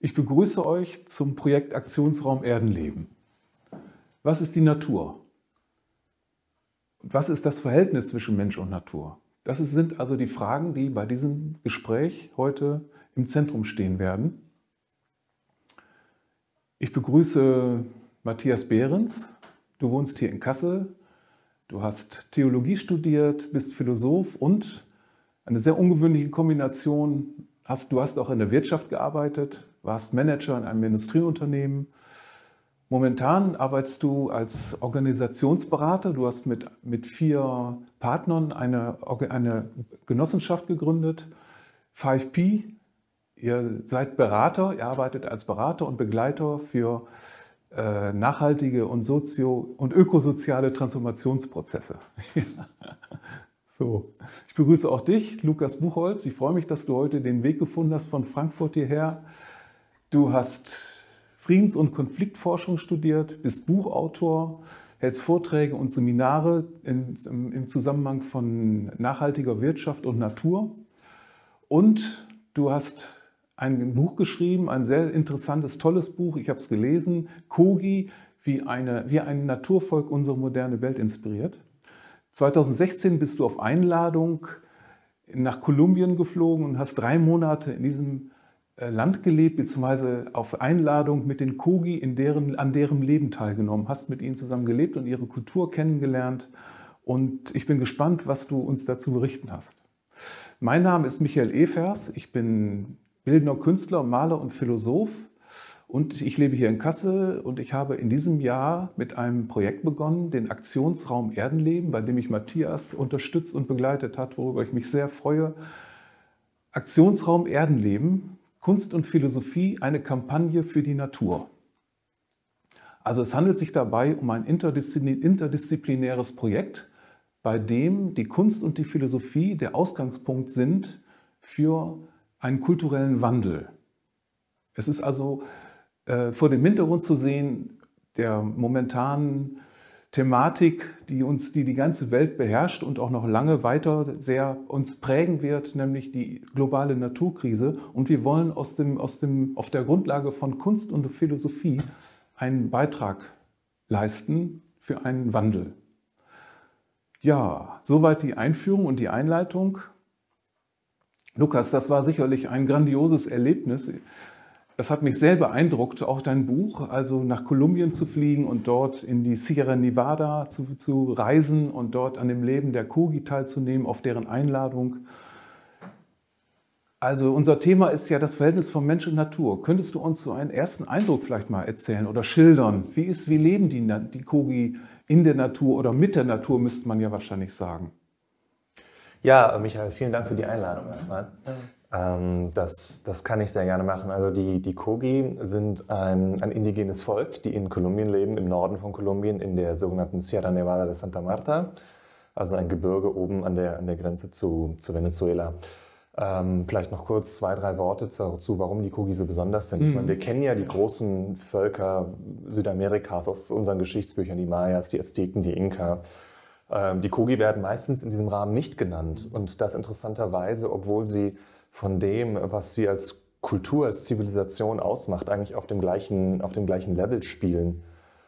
Ich begrüße euch zum Projekt Aktionsraum Erdenleben. Was ist die Natur? Was ist das Verhältnis zwischen Mensch und Natur? Sind also die Fragen, die bei diesem Gespräch heute im Zentrum stehen werden. Ich begrüße Matthias Behrens. Du wohnst hier in Kassel. Du hast Theologie studiert, bist Philosoph und eine sehr ungewöhnliche Kombination. Du hast auch in der Wirtschaft gearbeitet, warst Manager in einem Industrieunternehmen. Momentan arbeitest du als Organisationsberater. Du hast mit 4 Partnern eine Genossenschaft gegründet, 5P. Ihr seid Berater, ihr arbeitet als Berater und Begleiter für nachhaltige und ökosoziale Transformationsprozesse. So. Ich begrüße auch dich, Lukas Buchholz. Ich freue mich, dass du heute den Weg gefunden hast von Frankfurt hierher. Du hast Friedens- und Konfliktforschung studiert, bist Buchautor, hältst Vorträge und Seminare im Zusammenhang von nachhaltiger Wirtschaft und Natur. Und du hast ein Buch geschrieben, ein sehr interessantes, tolles Buch. Ich habe es gelesen, Kogi, wie ein Naturvolk unsere moderne Welt inspiriert. 2016 bist du auf Einladung nach Kolumbien geflogen und hast 3 Monate in diesem Land gelebt, beziehungsweise auf Einladung mit den Kogi an deren Leben teilgenommen, hast mit ihnen zusammen gelebt und ihre Kultur kennengelernt. Und ich bin gespannt, was du uns dazu berichten hast. Mein Name ist Michael Evers, ich bin bildender Künstler, Maler und Philosoph. Und ich lebe hier in Kassel und ich habe in diesem Jahr mit einem Projekt begonnen, den Aktionsraum Erdenleben, bei dem mich Matthias unterstützt und begleitet hat, worüber ich mich sehr freue. Aktionsraum Erdenleben, Kunst und Philosophie, eine Kampagne für die Natur. Also es handelt sich dabei um ein interdisziplinäres Projekt, bei dem die Kunst und die Philosophie der Ausgangspunkt sind für einen kulturellen Wandel. Es ist also vor dem Hintergrund zu sehen der momentanen Thematik, die ganze Welt beherrscht und auch noch lange weiter sehr uns prägen wird, nämlich die globale Naturkrise. Und wir wollen auf der Grundlage von Kunst und Philosophie einen Beitrag leisten für einen Wandel. Ja, soweit die Einführung und die Einleitung. Lukas, das war sicherlich ein grandioses Erlebnis. Das hat mich sehr beeindruckt, auch dein Buch, also nach Kolumbien zu fliegen und dort in die Sierra Nevada zu reisen und dort an dem Leben der Kogi teilzunehmen, auf deren Einladung. Also unser Thema ist ja das Verhältnis von Mensch und Natur. Könntest du uns so einen ersten Eindruck vielleicht mal erzählen oder schildern? Wie leben die Kogi in der Natur oder mit der Natur, müsste man ja wahrscheinlich sagen. Ja, Michael, vielen Dank für die Einladung erstmal. Das kann ich sehr gerne machen. Also die Kogi sind ein indigenes Volk, die in Kolumbien leben, im Norden von Kolumbien, in der sogenannten Sierra Nevada de Santa Marta, also ein Gebirge oben an der Grenze zu Venezuela. Vielleicht noch kurz 2, 3 Worte dazu, warum die Kogi so besonders sind. Ich meine, wir kennen ja die großen Völker Südamerikas aus unseren Geschichtsbüchern, die Mayas, die Azteken, die Inka. Die Kogi werden meistens in diesem Rahmen nicht genannt und das interessanterweise, obwohl sie von dem, was sie als Kultur, als Zivilisation ausmacht, eigentlich auf dem gleichen Level spielen.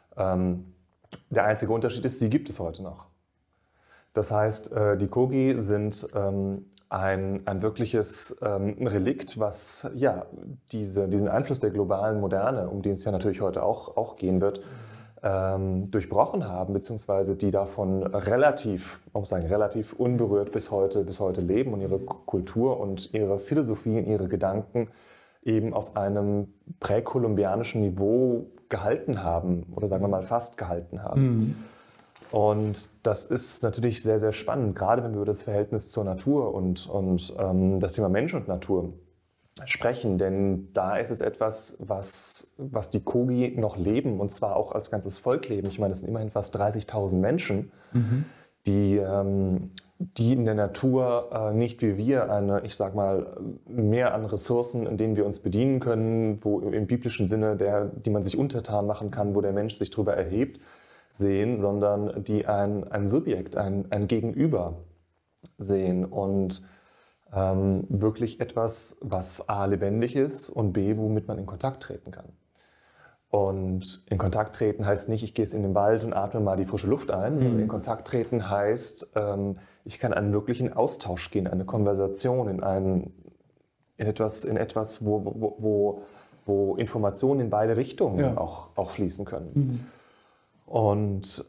Der einzige Unterschied ist, sie gibt es heute noch. Das heißt, die Kogi sind ein wirkliches Relikt, was ja, diesen Einfluss der globalen Moderne, um den es ja natürlich heute auch gehen wird, durchbrochen haben, beziehungsweise die davon relativ unberührt bis heute leben und ihre Kultur und ihre Philosophie und ihre Gedanken eben auf einem präkolumbianischen Niveau gehalten haben oder sagen wir mal fast gehalten haben. Und das ist natürlich sehr, sehr spannend, gerade wenn wir über das Verhältnis zur Natur und das Thema Mensch und Natur sprechen, denn da ist es etwas, was die Kogi noch leben und zwar auch als ganzes Volk leben. Ich meine, es sind immerhin fast 30.000 Menschen, die in der Natur nicht wie wir mehr an Ressourcen, in denen wir uns bedienen können, wo im biblischen Sinne, die man sich untertan machen kann, wo der Mensch sich drüber erhebt, sehen, sondern die ein Subjekt, ein Gegenüber sehen und wirklich etwas, was A, lebendig ist und B, womit man in Kontakt treten kann. Und in Kontakt treten heißt nicht, ich gehe jetzt in den Wald und atme mal die frische Luft ein, sondern in Kontakt treten heißt, ich kann einen wirklichen Austausch gehen, eine Konversation, in etwas, wo Informationen in beide Richtungen auch fließen können. Und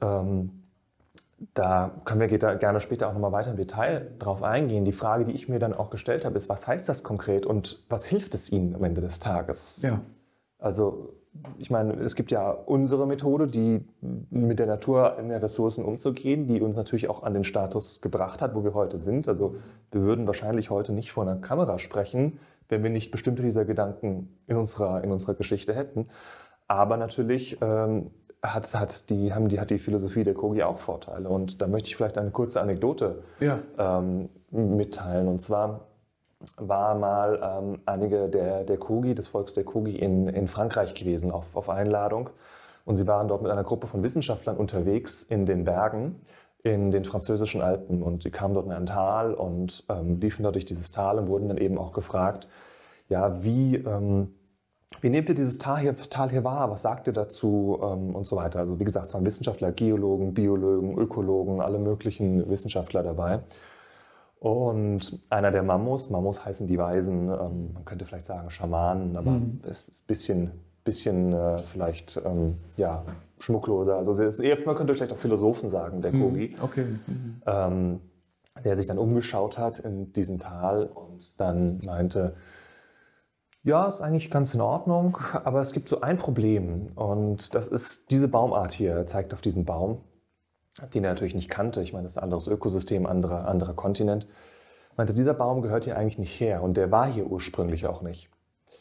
da können wir gerne später auch nochmal weiter im Detail drauf eingehen. Die Frage, die ich mir dann auch gestellt habe, ist, was heißt das konkret und was hilft es Ihnen am Ende des Tages? Ja. Also, ich meine, es gibt ja unsere Methode, die mit der Natur in den Ressourcen umzugehen, die uns natürlich auch an den Status gebracht hat, wo wir heute sind. Also, wir würden wahrscheinlich heute nicht vor einer Kamera sprechen, wenn wir nicht bestimmte dieser Gedanken in unserer Geschichte hätten. Aber natürlich hat die Philosophie der Kogi auch Vorteile. Und da möchte ich vielleicht eine kurze Anekdote mitteilen. Und zwar war mal einige der Kogi, des Volks der Kogi in Frankreich gewesen, auf Einladung. Und sie waren dort mit einer Gruppe von Wissenschaftlern unterwegs in den Bergen, in den französischen Alpen. Und sie kamen dort in ein Tal und liefen dort durch dieses Tal und wurden dann eben auch gefragt, ja, wie nehmt ihr dieses Tal hier wahr? Was sagt ihr dazu? Und so weiter. Also wie gesagt, es waren Wissenschaftler, Geologen, Biologen, Ökologen, alle möglichen Wissenschaftler dabei. Und einer der Mammus heißen die Weisen, man könnte vielleicht sagen Schamanen, aber es ist ein bisschen vielleicht schmuckloser. Also es ist eher, man könnte vielleicht auch Philosophen sagen, der Kogi. Okay. Der sich dann umgeschaut hat in diesem Tal und dann meinte, ja, ist eigentlich ganz in Ordnung, aber es gibt so ein Problem und das ist diese Baumart hier. Er zeigt auf diesen Baum, den er natürlich nicht kannte. Ich meine, das ist ein anderes Ökosystem, anderer Kontinent. Er meinte, dieser Baum gehört hier eigentlich nicht her und der war hier ursprünglich auch nicht.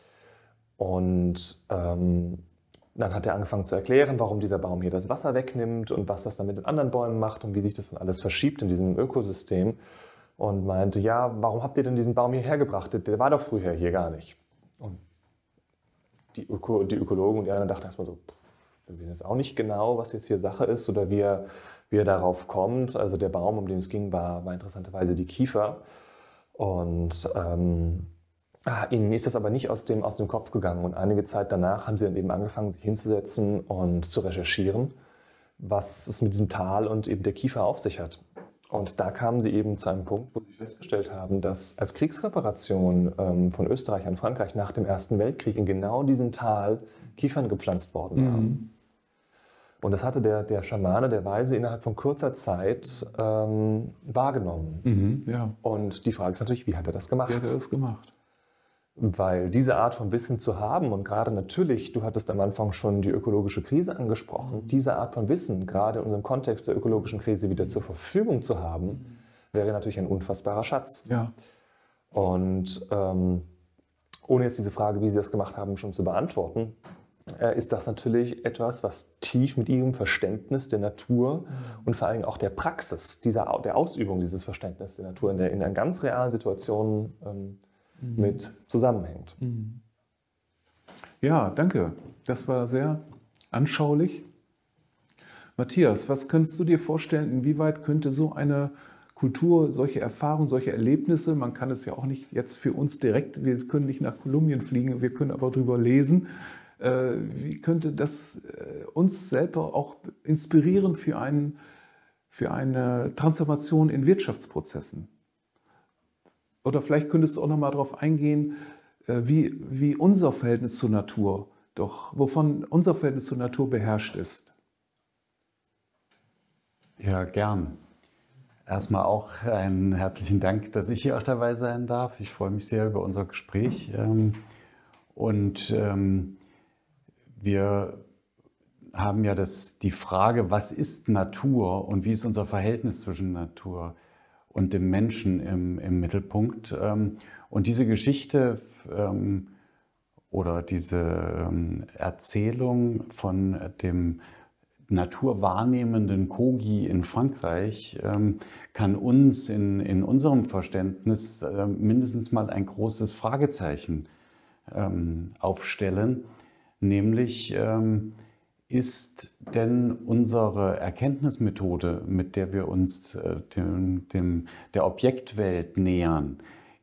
Und dann hat er angefangen zu erklären, warum dieser Baum hier das Wasser wegnimmt und was das dann mit den anderen Bäumen macht und wie sich das dann alles verschiebt in diesem Ökosystem. Und meinte, ja, warum habt ihr denn diesen Baum hierher gebracht? Der war doch früher hier gar nicht. Und die Ökologen und die anderen dachten erstmal so, wir wissen jetzt auch nicht genau, was jetzt hier Sache ist oder wie er darauf kommt. Also der Baum, um den es ging, war interessanterweise die Kiefer. Und ihnen ist das aber nicht aus dem Kopf gegangen. Und einige Zeit danach haben sie dann eben angefangen, sich hinzusetzen und zu recherchieren, was es mit diesem Tal und eben der Kiefer auf sich hat. Und da kamen sie eben zu einem Punkt, wo sie festgestellt haben, dass als Kriegsreparation von Österreich an Frankreich nach dem Ersten Weltkrieg in genau diesem Tal Kiefern gepflanzt worden waren. Und das hatte der Schamane, der Weise, innerhalb von kurzer Zeit wahrgenommen. Und die Frage ist natürlich, wie hat er das gemacht? Wie hat er das gemacht? Weil diese Art von Wissen zu haben und gerade natürlich, du hattest am Anfang schon die ökologische Krise angesprochen, diese Art von Wissen gerade in unserem Kontext der ökologischen Krise wieder zur Verfügung zu haben, wäre natürlich ein unfassbarer Schatz. Ja. Und ohne jetzt diese Frage, wie Sie das gemacht haben, schon zu beantworten, ist das natürlich etwas, was tief mit Ihrem Verständnis der Natur und vor allem auch der Praxis, der Ausübung dieses Verständnisses der Natur in einer ganz realen Situation mit zusammenhängt. Ja, danke. Das war sehr anschaulich. Matthias, was könntest du dir vorstellen, inwieweit könnte so eine Kultur, solche Erfahrungen, solche Erlebnisse, man kann es ja auch nicht jetzt für uns direkt, wir können nicht nach Kolumbien fliegen, wir können aber darüber lesen, wie könnte das uns selber auch inspirieren für eine Transformation in Wirtschaftsprozessen? Oder vielleicht könntest du auch noch mal darauf eingehen, wie unser Verhältnis zur Natur, wovon unser Verhältnis zur Natur beherrscht ist. Ja, gern. Erstmal auch einen herzlichen Dank, dass ich hier auch dabei sein darf. Ich freue mich sehr über unser Gespräch. Wir haben ja die Frage, was ist Natur und wie ist unser Verhältnis zwischen Natur und dem Menschen im Mittelpunkt. Und diese Geschichte oder diese Erzählung von dem naturwahrnehmenden Kogi in Frankreich kann uns in unserem Verständnis mindestens mal ein großes Fragezeichen aufstellen, nämlich ist denn unsere Erkenntnismethode, mit der wir uns der Objektwelt nähern,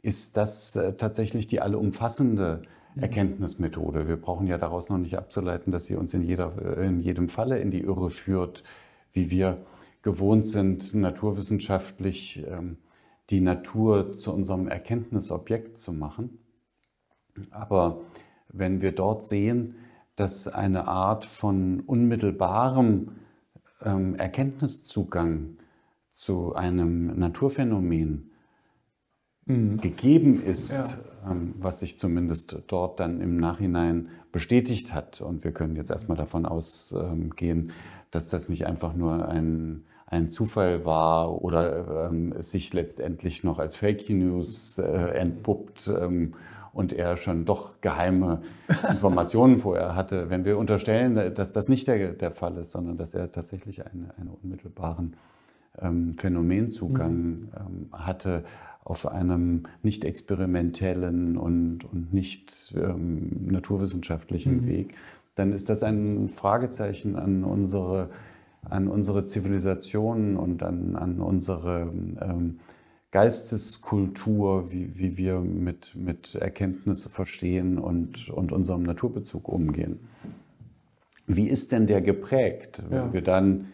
ist das tatsächlich die allumfassende Erkenntnismethode. Wir brauchen ja daraus noch nicht abzuleiten, dass sie uns in jedem Falle in die Irre führt, wie wir gewohnt sind, naturwissenschaftlich die Natur zu unserem Erkenntnisobjekt zu machen. Aber wenn wir dort sehen, dass eine Art von unmittelbarem Erkenntniszugang zu einem Naturphänomen gegeben ist, was sich zumindest dort dann im Nachhinein bestätigt hat. Und wir können jetzt erstmal davon ausgehen, dass das nicht einfach nur ein Zufall war oder es sich letztendlich noch als Fake News entpuppt und er schon doch geheime Informationen vorher hatte. Wenn wir unterstellen, dass das nicht der Fall ist, sondern dass er tatsächlich einen unmittelbaren Phänomenzugang hatte auf einem nicht experimentellen und nicht naturwissenschaftlichen Weg, dann ist das ein Fragezeichen an unsere Zivilisation und an unsere Geisteskultur, wie wir mit Erkenntnisse verstehen und unserem Naturbezug umgehen. Wie ist denn der geprägt? Wenn wir dann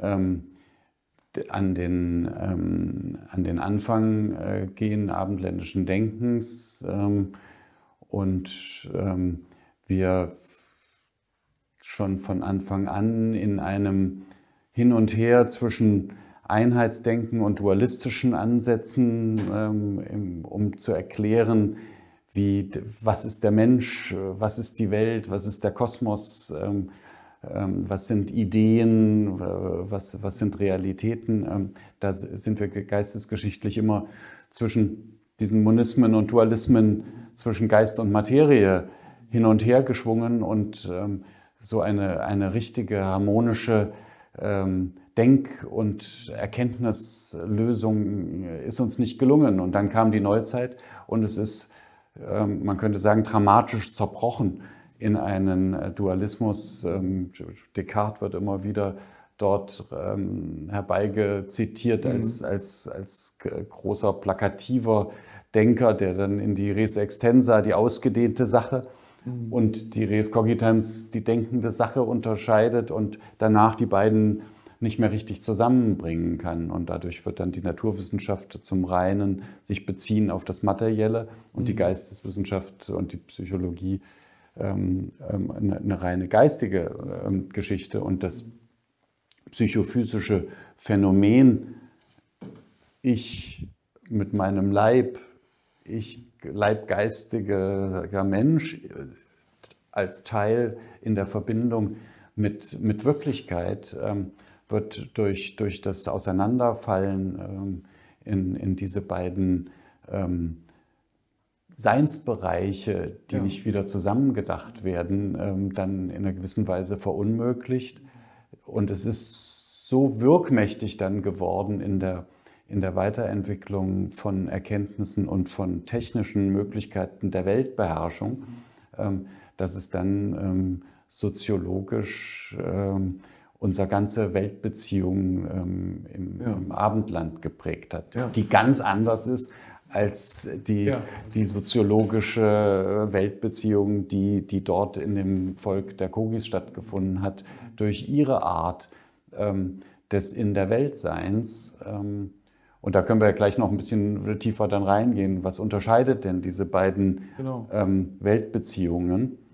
an den Anfang gehen abendländischen Denkens und wir schon von Anfang an in einem Hin und Her zwischen Einheitsdenken und dualistischen Ansätzen, um zu erklären, was ist der Mensch, was ist die Welt, was ist der Kosmos, was sind Ideen, was sind Realitäten. Da sind wir geistesgeschichtlich immer zwischen diesen Monismen und Dualismen, zwischen Geist und Materie hin und her geschwungen und so eine richtige harmonische Denk- und Erkenntnislösung ist uns nicht gelungen. Und dann kam die Neuzeit und es ist, man könnte sagen, dramatisch zerbrochen in einen Dualismus. Descartes wird immer wieder dort herbeigezitiert als großer plakativer Denker, der dann in die Res Extensa, die ausgedehnte Sache, und die Res Cogitans, die denkende Sache, unterscheidet und danach die beiden nicht mehr richtig zusammenbringen kann. Und dadurch wird dann die Naturwissenschaft zum reinen sich beziehen auf das Materielle und die Geisteswissenschaft und die Psychologie eine reine geistige Geschichte. Und das psychophysische Phänomen, ich mit meinem Leib, ich leibgeistiger Mensch als Teil in der Verbindung mit Wirklichkeit, wird durch das Auseinanderfallen in diese beiden Seinsbereiche, die nicht wieder zusammengedacht werden, dann in einer gewissen Weise verunmöglicht. Und es ist so wirkmächtig dann geworden in der Weiterentwicklung von Erkenntnissen und von technischen Möglichkeiten der Weltbeherrschung, dass es dann soziologisch unsere ganze Weltbeziehung im Abendland geprägt hat, die ganz anders ist als die soziologische Weltbeziehung, die dort in dem Volk der Kogis stattgefunden hat, durch ihre Art des In der Weltseins. Und da können wir ja gleich noch ein bisschen tiefer dann reingehen. Was unterscheidet denn diese beiden Weltbeziehungen?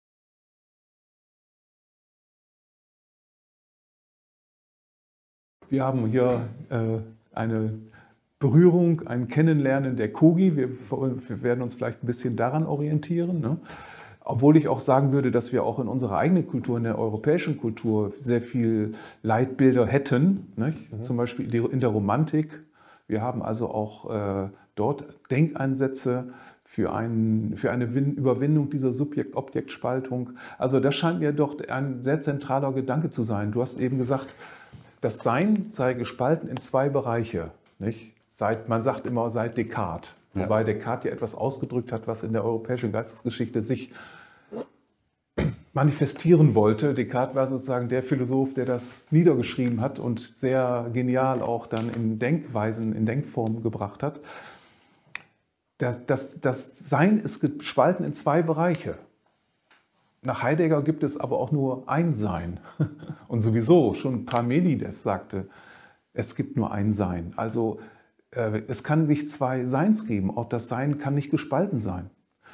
Wir haben hier eine Berührung, ein Kennenlernen der Kogi. Wir werden uns vielleicht ein bisschen daran orientieren, ne? Obwohl ich auch sagen würde, dass wir auch in unserer eigenen Kultur, in der europäischen Kultur, sehr viel Leitbilder hätten, nicht? Zum Beispiel in der Romantik. Wir haben also auch dort Denkansätze für eine Überwindung dieser Subjekt-Objekt-Spaltung. Also das scheint mir doch ein sehr zentraler Gedanke zu sein. Du hast eben gesagt, das Sein sei gespalten in zwei Bereiche, nicht? Man sagt immer seit Descartes, wobei Descartes ja etwas ausgedrückt hat, was in der europäischen Geistesgeschichte sich manifestieren wollte. Descartes war sozusagen der Philosoph, der das niedergeschrieben hat und sehr genial auch dann in Denkweisen, in Denkformen gebracht hat. Das Sein ist gespalten in zwei Bereiche. Nach Heidegger gibt es aber auch nur ein Sein. Und sowieso, schon Parmenides sagte, es gibt nur ein Sein. Also es kann nicht zwei Seins geben. Auch das Sein kann nicht gespalten sein.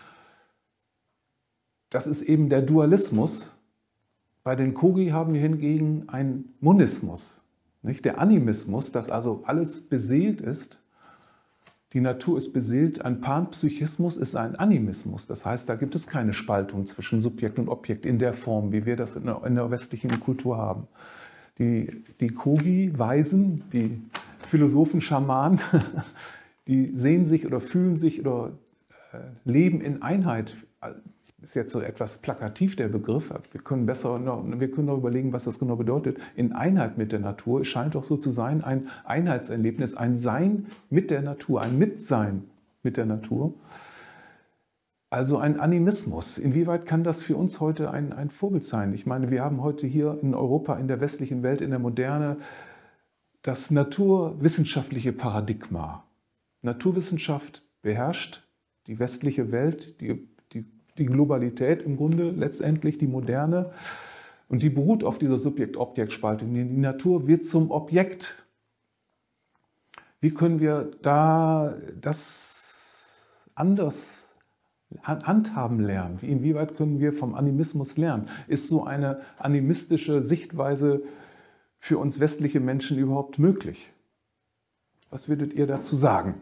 Das ist eben der Dualismus. Bei den Kogi haben wir hingegen einen Monismus. Nicht? Der Animismus, dass also alles beseelt ist. Die Natur ist beseelt. Ein Panpsychismus ist ein Animismus. Das heißt, da gibt es keine Spaltung zwischen Subjekt und Objekt in der Form, wie wir das in der westlichen Kultur haben. Die Kogi, Weisen, die Philosophen, Schamanen, die sehen sich oder fühlen sich oder leben in Einheit. Ist jetzt so etwas plakativ der Begriff. Wir können darüber überlegen, was das genau bedeutet. In Einheit mit der Natur. Es scheint doch so zu sein, ein Einheitserlebnis, ein Sein mit der Natur, ein Mitsein mit der Natur. Also ein Animismus. Inwieweit kann das für uns heute ein Vorbild sein? Ich meine, wir haben heute hier in Europa, in der westlichen Welt, in der Moderne, das naturwissenschaftliche Paradigma. Naturwissenschaft beherrscht die westliche Welt, die Globalität im Grunde, letztendlich die Moderne. Und die beruht auf dieser Subjekt-Objekt-Spaltung. Die Natur wird zum Objekt. Wie können wir da das anders handhaben lernen? Inwieweit können wir vom Animismus lernen? Ist so eine animistische Sichtweise für uns westliche Menschen überhaupt möglich? Was würdet ihr dazu sagen?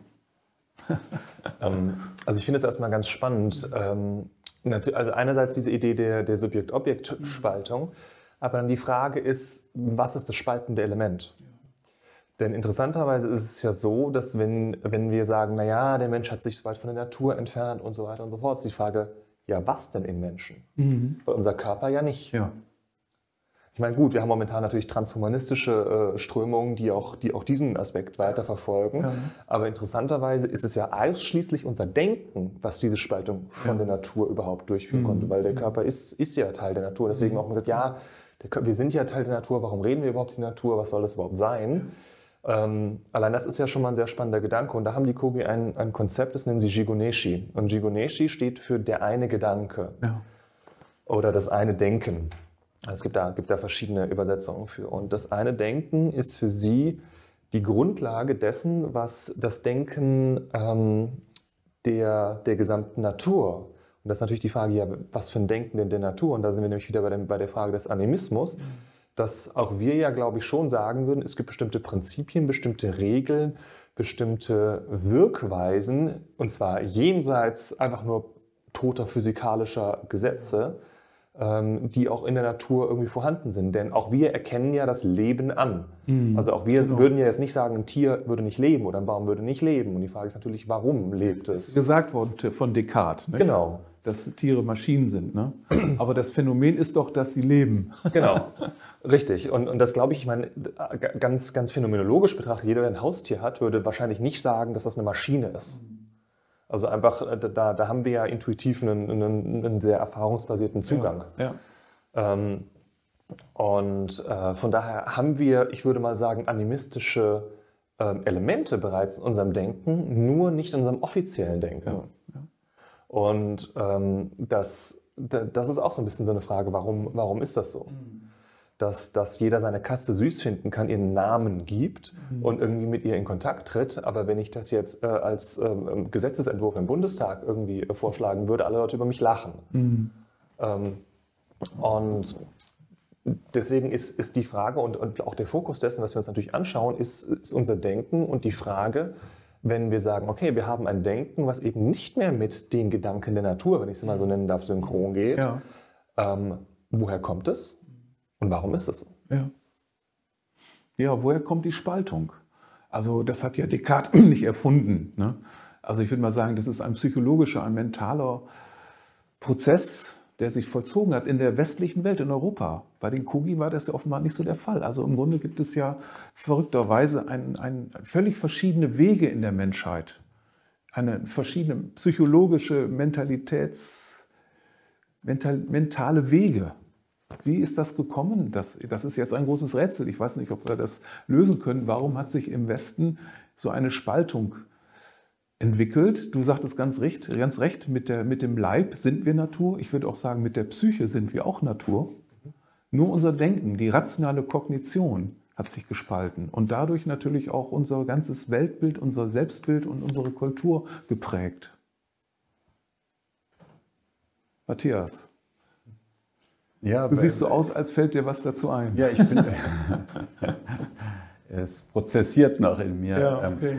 Also ich finde es erstmal ganz spannend. Also einerseits diese Idee der Subjekt-Objekt-Spaltung, aber dann die Frage ist, was ist das spaltende Element? Denn interessanterweise ist es ja so, dass wenn wir sagen, naja, der Mensch hat sich so weit von der Natur entfernt und so weiter und so fort, ist die Frage, ja, was denn im Menschen? Weil unser Körper ja nicht. Ja. Ich meine, gut, wir haben momentan natürlich transhumanistische Strömungen, die auch diesen Aspekt weiterverfolgen. Ja. Aber interessanterweise ist es ja ausschließlich unser Denken, was diese Spaltung von der Natur überhaupt durchführen konnte. Weil der Körper ist ja Teil der Natur. Deswegen auch gesagt, ja, wir sind ja Teil der Natur, warum reden wir überhaupt die Natur, was soll das überhaupt sein? Allein das ist ja schon mal ein sehr spannender Gedanke. Und da haben die Kogi ein Konzept, das nennen sie Jigoneshi. Und Jigoneshi steht für der eine Gedanke oder das eine Denken. Es gibt da verschiedene Übersetzungen für. Und das eine Denken ist für sie die Grundlage dessen, was das Denken der gesamten Natur. Und das ist natürlich die Frage, ja, was für ein Denken denn der Natur? Und da sind wir nämlich wieder bei der Frage des Animismus, dass auch wir ja, glaube ich, schon sagen würden, es gibt bestimmte Prinzipien, bestimmte Regeln, bestimmte Wirkweisen, und zwar jenseits einfach nur toter physikalischer Gesetze, die auch in der Natur irgendwie vorhanden sind. Denn auch wir erkennen ja das Leben an. Also auch wir würden ja jetzt nicht sagen, ein Tier würde nicht leben oder ein Baum würde nicht leben. Und die Frage ist natürlich, warum lebt es? Gesagt worden von Descartes, nicht? Genau. Dass Tiere Maschinen sind. Ne? Aber das Phänomen ist doch, dass sie leben. Genau, richtig. Und das glaube ich meine, ganz, ganz phänomenologisch betrachtet, jeder, der ein Haustier hat, würde wahrscheinlich nicht sagen, dass das eine Maschine ist. Also einfach, da haben wir ja intuitiv einen sehr erfahrungsbasierten Zugang. Ja. Und von daher haben wir, ich würde mal sagen, animistische Elemente bereits in unserem Denken, nur nicht in unserem offiziellen Denken. Ja. Ja. Und das ist auch so ein bisschen so eine Frage, warum ist das so? Dass jeder seine Katze süß finden kann, ihren Namen gibt und irgendwie mit ihr in Kontakt tritt. Aber wenn ich das jetzt als Gesetzesentwurf im Bundestag irgendwie vorschlagen würde, alle Leute über mich lachen. Und deswegen ist die Frage und auch der Fokus dessen, was wir uns natürlich anschauen, ist unser Denken und die Frage, wenn wir sagen, okay, wir haben ein Denken, was eben nicht mehr mit den Gedanken der Natur, wenn ich es mal so nennen darf, synchron geht. Ja. Woher kommt es? Und warum ist das so? Ja, woher kommt die Spaltung? Also das hat ja Descartes nicht erfunden. Ne? Also ich würde mal sagen, das ist ein psychologischer, ein mentaler Prozess, der sich vollzogen hat in der westlichen Welt, in Europa. Bei den Kogi war das ja offenbar nicht so der Fall. Also im Grunde gibt es ja verrückterweise völlig verschiedene Wege in der Menschheit. Eine verschiedene psychologische mentale Wege. Wie ist das gekommen? Das ist jetzt ein großes Rätsel. Ich weiß nicht, ob wir das lösen können. Warum hat sich im Westen so eine Spaltung entwickelt. Du sagtest ganz recht, mit dem Leib sind wir Natur. Ich würde auch sagen, mit der Psyche sind wir auch Natur. Nur unser Denken, die rationale Kognition hat sich gespalten und dadurch natürlich auch unser ganzes Weltbild, unser Selbstbild und unsere Kultur geprägt. Matthias, Ja, du siehst so aus, als fällt dir was dazu ein. Ja, ich bin. Es prozessiert noch in mir. Ja, okay.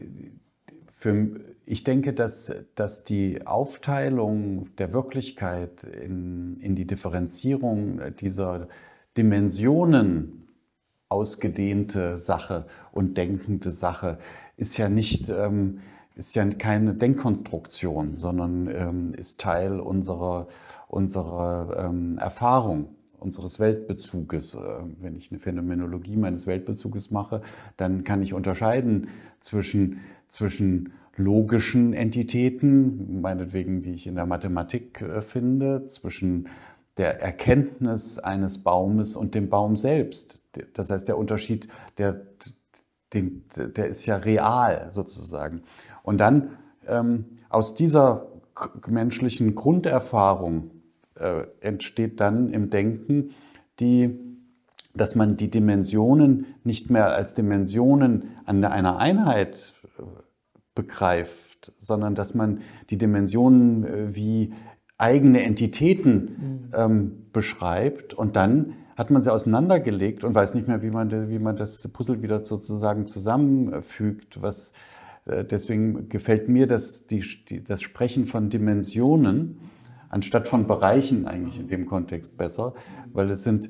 Ich denke, dass die Aufteilung der Wirklichkeit in die Differenzierung dieser Dimensionen ausgedehnte Sache und denkende Sache ist ja keine Denkkonstruktion, sondern ist Teil unserer Erfahrung, unseres Weltbezuges. Wenn ich eine Phänomenologie meines Weltbezuges mache, dann kann ich unterscheiden zwischen logischen Entitäten, meinetwegen, die ich in der Mathematik finde, zwischen der Erkenntnis eines Baumes und dem Baum selbst. Das heißt, der Unterschied, der ist ja real sozusagen. Und dann aus dieser menschlichen Grunderfahrung entsteht dann im Denken, dass man die Dimensionen nicht mehr als Dimensionen an einer Einheit begreift, sondern dass man die Dimensionen wie eigene Entitäten beschreibt und dann hat man sie auseinandergelegt und weiß nicht mehr, wie man das Puzzle wieder sozusagen zusammenfügt. Deswegen gefällt mir das Sprechen von Dimensionen anstatt von Bereichen eigentlich in dem Kontext besser, weil es sind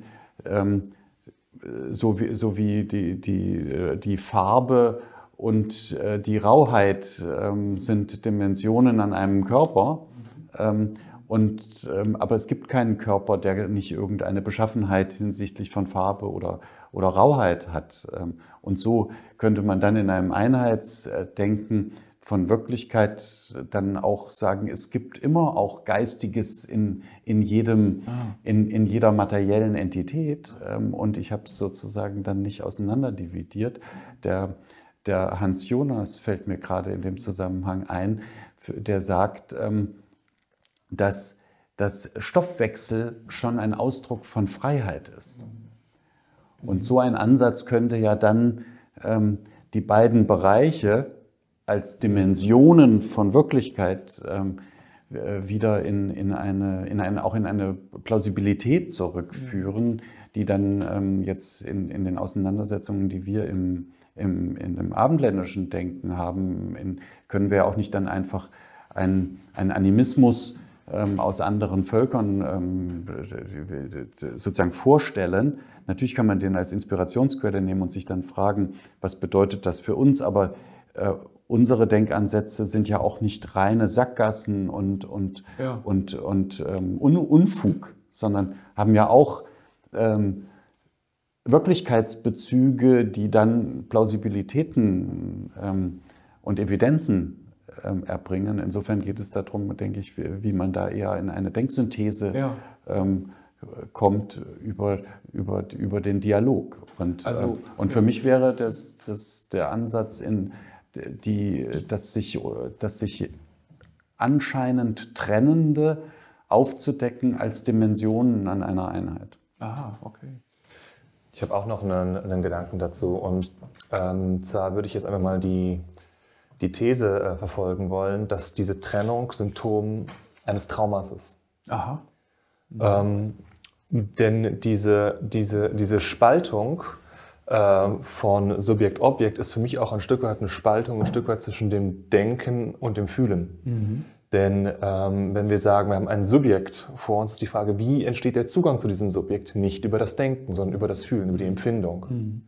so wie die Farbe und die Rauheit sind Dimensionen an einem Körper. Aber es gibt keinen Körper, der nicht irgendeine Beschaffenheit hinsichtlich von Farbe oder Rauheit hat. Und so könnte man dann in einem Einheitsdenken von Wirklichkeit dann auch sagen, es gibt immer auch Geistiges in jeder materiellen Entität. Und ich habe es sozusagen dann nicht auseinanderdividiert. Der Hans Jonas fällt mir gerade in dem Zusammenhang ein, der sagt, dass Stoffwechsel schon ein Ausdruck von Freiheit ist. Und so ein Ansatz könnte ja dann die beiden Bereiche als Dimensionen von Wirklichkeit wieder auch in eine Plausibilität zurückführen, die dann jetzt in den Auseinandersetzungen, die wir in dem abendländischen Denken haben, können wir ja auch nicht dann einfach einen Animismus aus anderen Völkern sozusagen vorstellen. Natürlich kann man den als Inspirationsquelle nehmen und sich dann fragen, was bedeutet das für uns, aber unsere Denkansätze sind ja auch nicht reine Sackgassen und Unfug, sondern haben ja auch Wirklichkeitsbezüge, die dann Plausibilitäten und Evidenzen erbringen. Insofern geht es darum, denke ich, wie man da eher in eine Denksynthese kommt über den Dialog. Und für mich wäre das der Ansatz, das sich anscheinend Trennende aufzudecken als Dimensionen an einer Einheit. Aha, okay. Ich habe auch noch einen Gedanken dazu und zwar würde ich jetzt einfach mal die These verfolgen wollen, dass diese Trennung Symptom eines Traumas ist. Aha. Denn diese Spaltung von Subjekt-Objekt ist für mich auch ein Stück weit eine Spaltung, ein Stück weit zwischen dem Denken und dem Fühlen. Mhm. Denn wenn wir sagen, wir haben ein Subjekt vor uns, ist die Frage, wie entsteht der Zugang zu diesem Subjekt? Nicht über das Denken, sondern über das Fühlen, über die Empfindung. Mhm.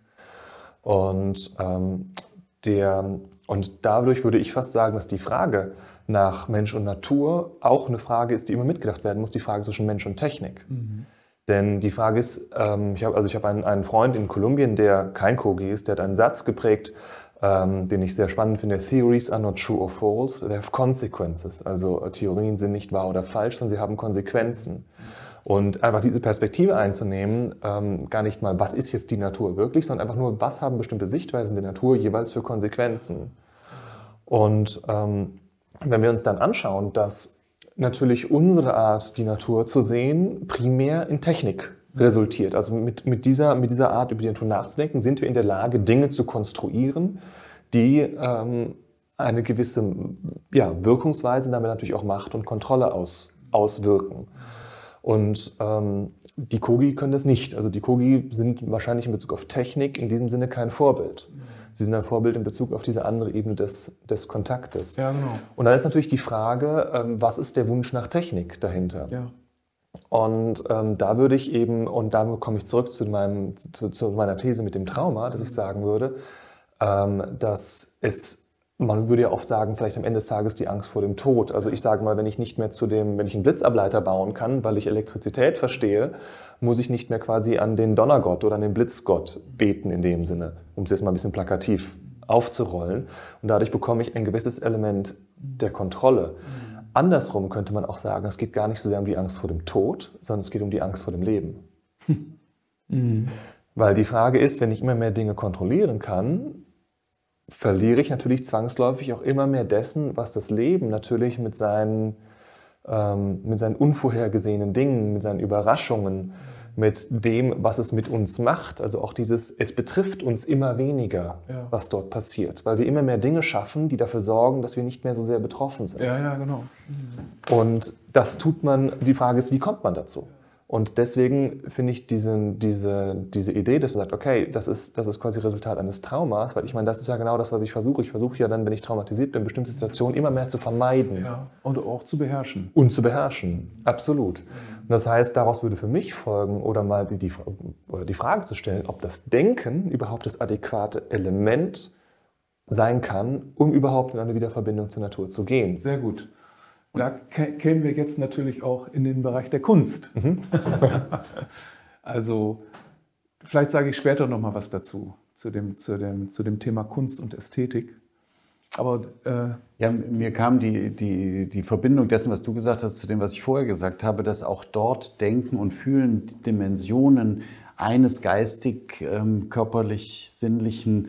Und dadurch würde ich fast sagen, dass die Frage nach Mensch und Natur auch eine Frage ist, die immer mitgedacht werden muss, die Frage zwischen Mensch und Technik. Mhm. Denn die Frage ist, ich habe einen Freund in Kolumbien, der kein Kogi ist, der hat einen Satz geprägt, den ich sehr spannend finde: Theories are not true or false, they have consequences. Also Theorien sind nicht wahr oder falsch, sondern sie haben Konsequenzen. Und einfach diese Perspektive einzunehmen, gar nicht mal, was ist jetzt die Natur wirklich, sondern einfach nur, was haben bestimmte Sichtweisen der Natur jeweils für Konsequenzen. Und wenn wir uns dann anschauen, dass natürlich unsere Art, die Natur zu sehen, primär in Technik resultiert. Also mit dieser Art, über die Natur nachzudenken, sind wir in der Lage, Dinge zu konstruieren, die eine gewisse Wirkungsweise, damit natürlich auch Macht und Kontrolle auswirken. Und die Kogi können das nicht. Also die Kogi sind wahrscheinlich in Bezug auf Technik in diesem Sinne kein Vorbild. Sie sind ein Vorbild in Bezug auf diese andere Ebene des Kontaktes. Ja, genau. Und dann ist natürlich die Frage, was ist der Wunsch nach Technik dahinter? Ja. Und da würde ich eben, und damit komme ich zurück zu meiner These mit dem Trauma, dass ich sagen würde, dass man würde ja oft sagen, vielleicht am Ende des Tages die Angst vor dem Tod. Also ich sage mal, wenn ich einen Blitzableiter bauen kann, weil ich Elektrizität verstehe, muss ich nicht mehr quasi an den Donnergott oder an den Blitzgott beten in dem Sinne, um es jetzt mal ein bisschen plakativ aufzurollen. Und dadurch bekomme ich ein gewisses Element der Kontrolle. Andersrum könnte man auch sagen, es geht gar nicht so sehr um die Angst vor dem Tod, sondern es geht um die Angst vor dem Leben. Weil die Frage ist, wenn ich immer mehr Dinge kontrollieren kann, verliere ich natürlich zwangsläufig auch immer mehr dessen, was das Leben natürlich mit seinen unvorhergesehenen Dingen, mit seinen Überraschungen, mit dem, was es mit uns macht. Also auch es betrifft uns immer weniger, was dort passiert, weil wir immer mehr Dinge schaffen, die dafür sorgen, dass wir nicht mehr so sehr betroffen sind. Ja, genau. Und das tut man, die Frage ist, wie kommt man dazu? Und deswegen finde ich diese Idee, dass man sagt, okay, das ist quasi Resultat eines Traumas, weil ich meine, das ist ja genau das, was ich versuche. Ich versuche ja dann, wenn ich traumatisiert bin, bestimmte Situationen immer mehr zu vermeiden. Ja, und auch zu beherrschen. Und zu beherrschen, absolut. Und das heißt, daraus würde für mich folgen, oder mal die Frage zu stellen, ob das Denken überhaupt das adäquate Element sein kann, um überhaupt in eine Wiederverbindung zur Natur zu gehen. Sehr gut. Da kämen wir jetzt natürlich auch in den Bereich der Kunst. Also vielleicht sage ich später noch mal was dazu, zu dem Thema Kunst und Ästhetik. Aber mir kam die Verbindung dessen, was du gesagt hast, zu dem, was ich vorher gesagt habe, dass auch dort Denken und Fühlen Dimensionen eines geistig, körperlich, sinnlichen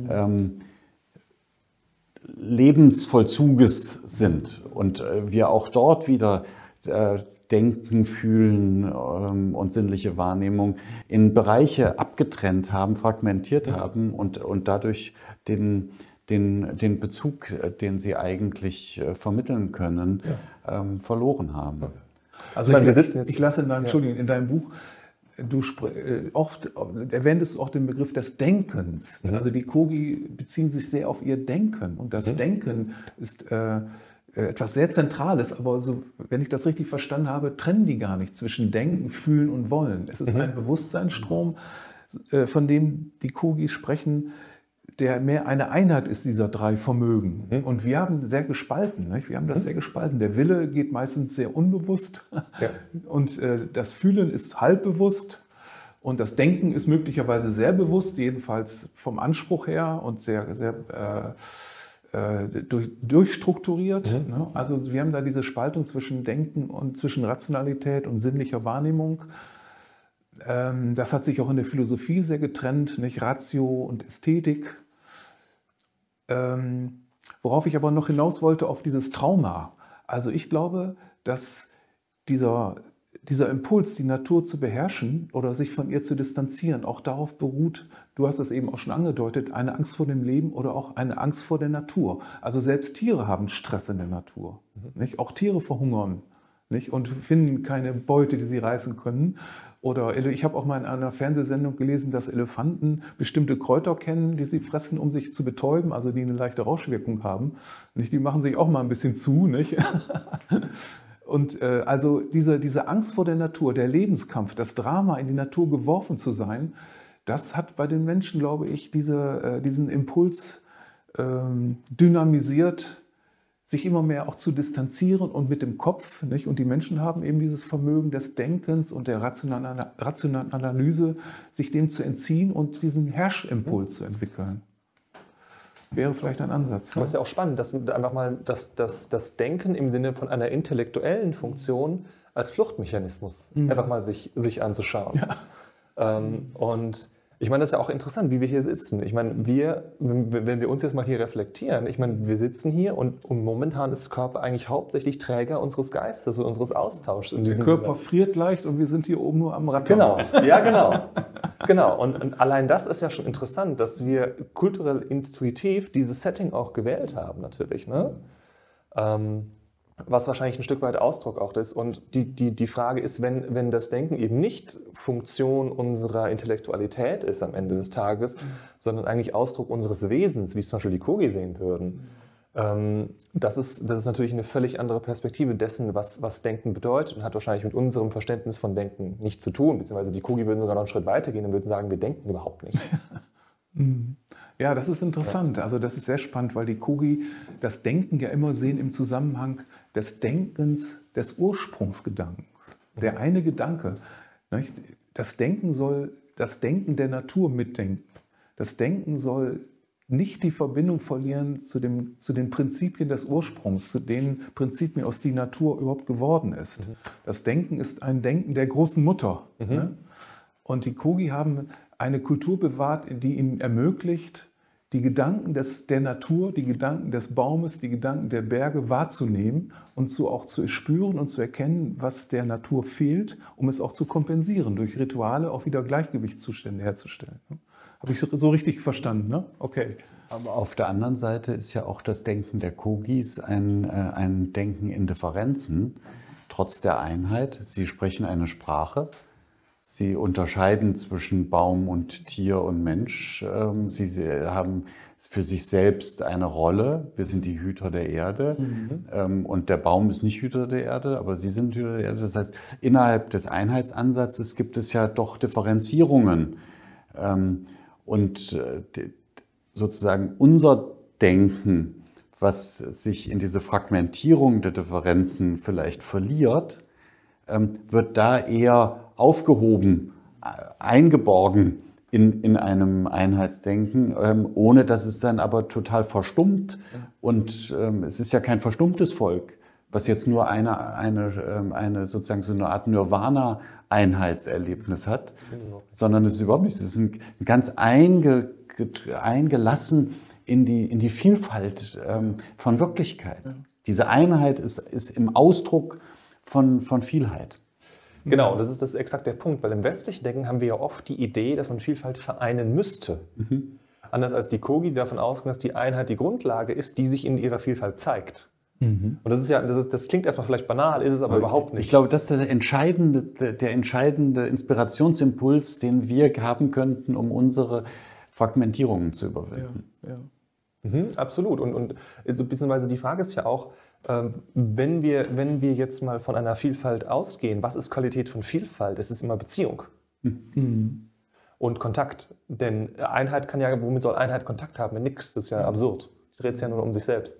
Lebensvollzuges sind und wir auch dort wieder Denken, Fühlen und sinnliche Wahrnehmung in Bereiche abgetrennt haben, fragmentiert haben und dadurch den Bezug, den sie eigentlich vermitteln können, verloren haben. Also ich lasse in deinem Buch, du oft erwähntest auch den Begriff des Denkens. Also die Kogi beziehen sich sehr auf ihr Denken. Und das Denken ist etwas sehr Zentrales, aber so, wenn ich das richtig verstanden habe, trennen die gar nicht zwischen Denken, Fühlen und Wollen. Es ist ein Bewusstseinsstrom, von dem die Kogi sprechen, der mehr eine Einheit ist dieser drei Vermögen. Und wir haben sehr gespalten. Nicht? Wir haben das sehr gespalten. Der Wille geht meistens sehr unbewusst und das Fühlen ist halbbewusst und das Denken ist möglicherweise sehr bewusst, jedenfalls vom Anspruch her und sehr, sehr durchstrukturiert. Ne? Also wir haben da diese Spaltung zwischen Denken und zwischen Rationalität und sinnlicher Wahrnehmung. Das hat sich auch in der Philosophie sehr getrennt, nicht? Ratio und Ästhetik. Worauf ich aber noch hinaus wollte, auf dieses Trauma. Also ich glaube, dass dieser Impuls, die Natur zu beherrschen oder sich von ihr zu distanzieren, auch darauf beruht, du hast es eben auch schon angedeutet, eine Angst vor dem Leben oder auch eine Angst vor der Natur. Also selbst Tiere haben Stress in der Natur. Nicht? Auch Tiere verhungern, nicht? Und finden keine Beute, die sie reißen können. Oder ich habe auch mal in einer Fernsehsendung gelesen, dass Elefanten bestimmte Kräuter kennen, die sie fressen, um sich zu betäuben, also die eine leichte Rauschwirkung haben. Nicht? Die machen sich auch mal ein bisschen zu. Nicht? Und also diese Angst vor der Natur, der Lebenskampf, das Drama, in die Natur geworfen zu sein, das hat bei den Menschen, glaube ich, diesen Impuls dynamisiert, sich immer mehr auch zu distanzieren und mit dem Kopf, nicht? Und die Menschen haben eben dieses Vermögen des Denkens und der rationalen Analyse, sich dem zu entziehen und diesen Herrschimpuls zu entwickeln. Wäre vielleicht ein Ansatz. Das ist ja auch spannend, dass einfach mal das Denken im Sinne von einer intellektuellen Funktion als Fluchtmechanismus einfach mal sich anzuschauen. Ja. Und Ich meine, das ist ja auch interessant, wie wir hier sitzen. Ich meine, wenn wir uns jetzt mal hier reflektieren, ich meine, wir sitzen hier und momentan ist Körper eigentlich hauptsächlich Träger unseres Geistes und unseres Austauschs. In diesem Der Körper friert leicht und wir sind hier oben nur am Rad. Genau, ja genau. Genau, und allein das ist ja schon interessant, dass wir kulturell intuitiv dieses Setting auch gewählt haben natürlich, ne? Was wahrscheinlich ein Stück weit Ausdruck auch ist. Und die Frage ist, wenn das Denken eben nicht Funktion unserer Intellektualität ist am Ende des Tages, sondern eigentlich Ausdruck unseres Wesens, wie es zum Beispiel die Kogi sehen würden, das ist natürlich eine völlig andere Perspektive dessen, was Denken bedeutet und hat wahrscheinlich mit unserem Verständnis von Denken nichts zu tun, beziehungsweise die Kogi würden sogar noch einen Schritt weitergehen und würden sagen, wir denken überhaupt nicht. Ja, das ist interessant. Also das ist sehr spannend, weil die Kogi das Denken ja immer sehen im Zusammenhang des Denkens, des Ursprungsgedankens. Der eine Gedanke, nicht? Das Denken soll das Denken der Natur mitdenken. Das Denken soll nicht die Verbindung verlieren zu den Prinzipien des Ursprungs, zu den Prinzipien, aus die Natur überhaupt geworden ist. Das Denken ist ein Denken der großen Mutter. Ne? Und die Kogi haben eine Kultur bewahrt, die ihnen ermöglicht, die Gedanken der Natur, die Gedanken des Baumes, die Gedanken der Berge wahrzunehmen und so auch zu spüren und zu erkennen, was der Natur fehlt, um es auch zu kompensieren, durch Rituale auch wieder Gleichgewichtszustände herzustellen. Habe ich so richtig verstanden, ne? Okay. Aber auf der anderen Seite ist ja auch das Denken der Kogis ein Denken in Differenzen, trotz der Einheit. Sie sprechen eine Sprache. Sie unterscheiden zwischen Baum und Tier und Mensch. Sie haben für sich selbst eine Rolle. Wir sind die Hüter der Erde. Und der Baum ist nicht Hüter der Erde, aber sie sind Hüter der Erde. Das heißt, innerhalb des Einheitsansatzes gibt es ja doch Differenzierungen. Und sozusagen unser Denken, was sich in diese Fragmentierung der Differenzen vielleicht verliert, wird da eher aufgehoben, eingeborgen in einem Einheitsdenken, ohne dass es dann aber total verstummt. Und es ist ja kein verstummtes Volk, was jetzt nur eine sozusagen so eine Art Nirvana-Einheitserlebnis hat, sondern es ist überhaupt nicht. Es ist ganz eingelassen in die Vielfalt von Wirklichkeit. Diese Einheit ist im Ausdruck von Vielheit. Genau, das ist exakt der Punkt, weil im westlichen Denken haben wir ja oft die Idee, dass man Vielfalt vereinen müsste. Anders als die Kogi, die davon ausgehen, dass die Einheit die Grundlage ist, die sich in ihrer Vielfalt zeigt. Und das ist ja, das klingt erstmal vielleicht banal, ist es aber überhaupt nicht. Ich glaube, das ist der entscheidende Inspirationsimpuls, den wir haben könnten, um unsere Fragmentierungen zu überwinden. Ja. Absolut. Und so beziehungsweise die Frage ist ja auch, wenn wir jetzt mal von einer Vielfalt ausgehen, was ist Qualität von Vielfalt? Es ist immer Beziehung und Kontakt. Denn Einheit womit soll Einheit Kontakt haben? Wenn nichts, das ist ja absurd. Die dreht sich ja nur um sich selbst.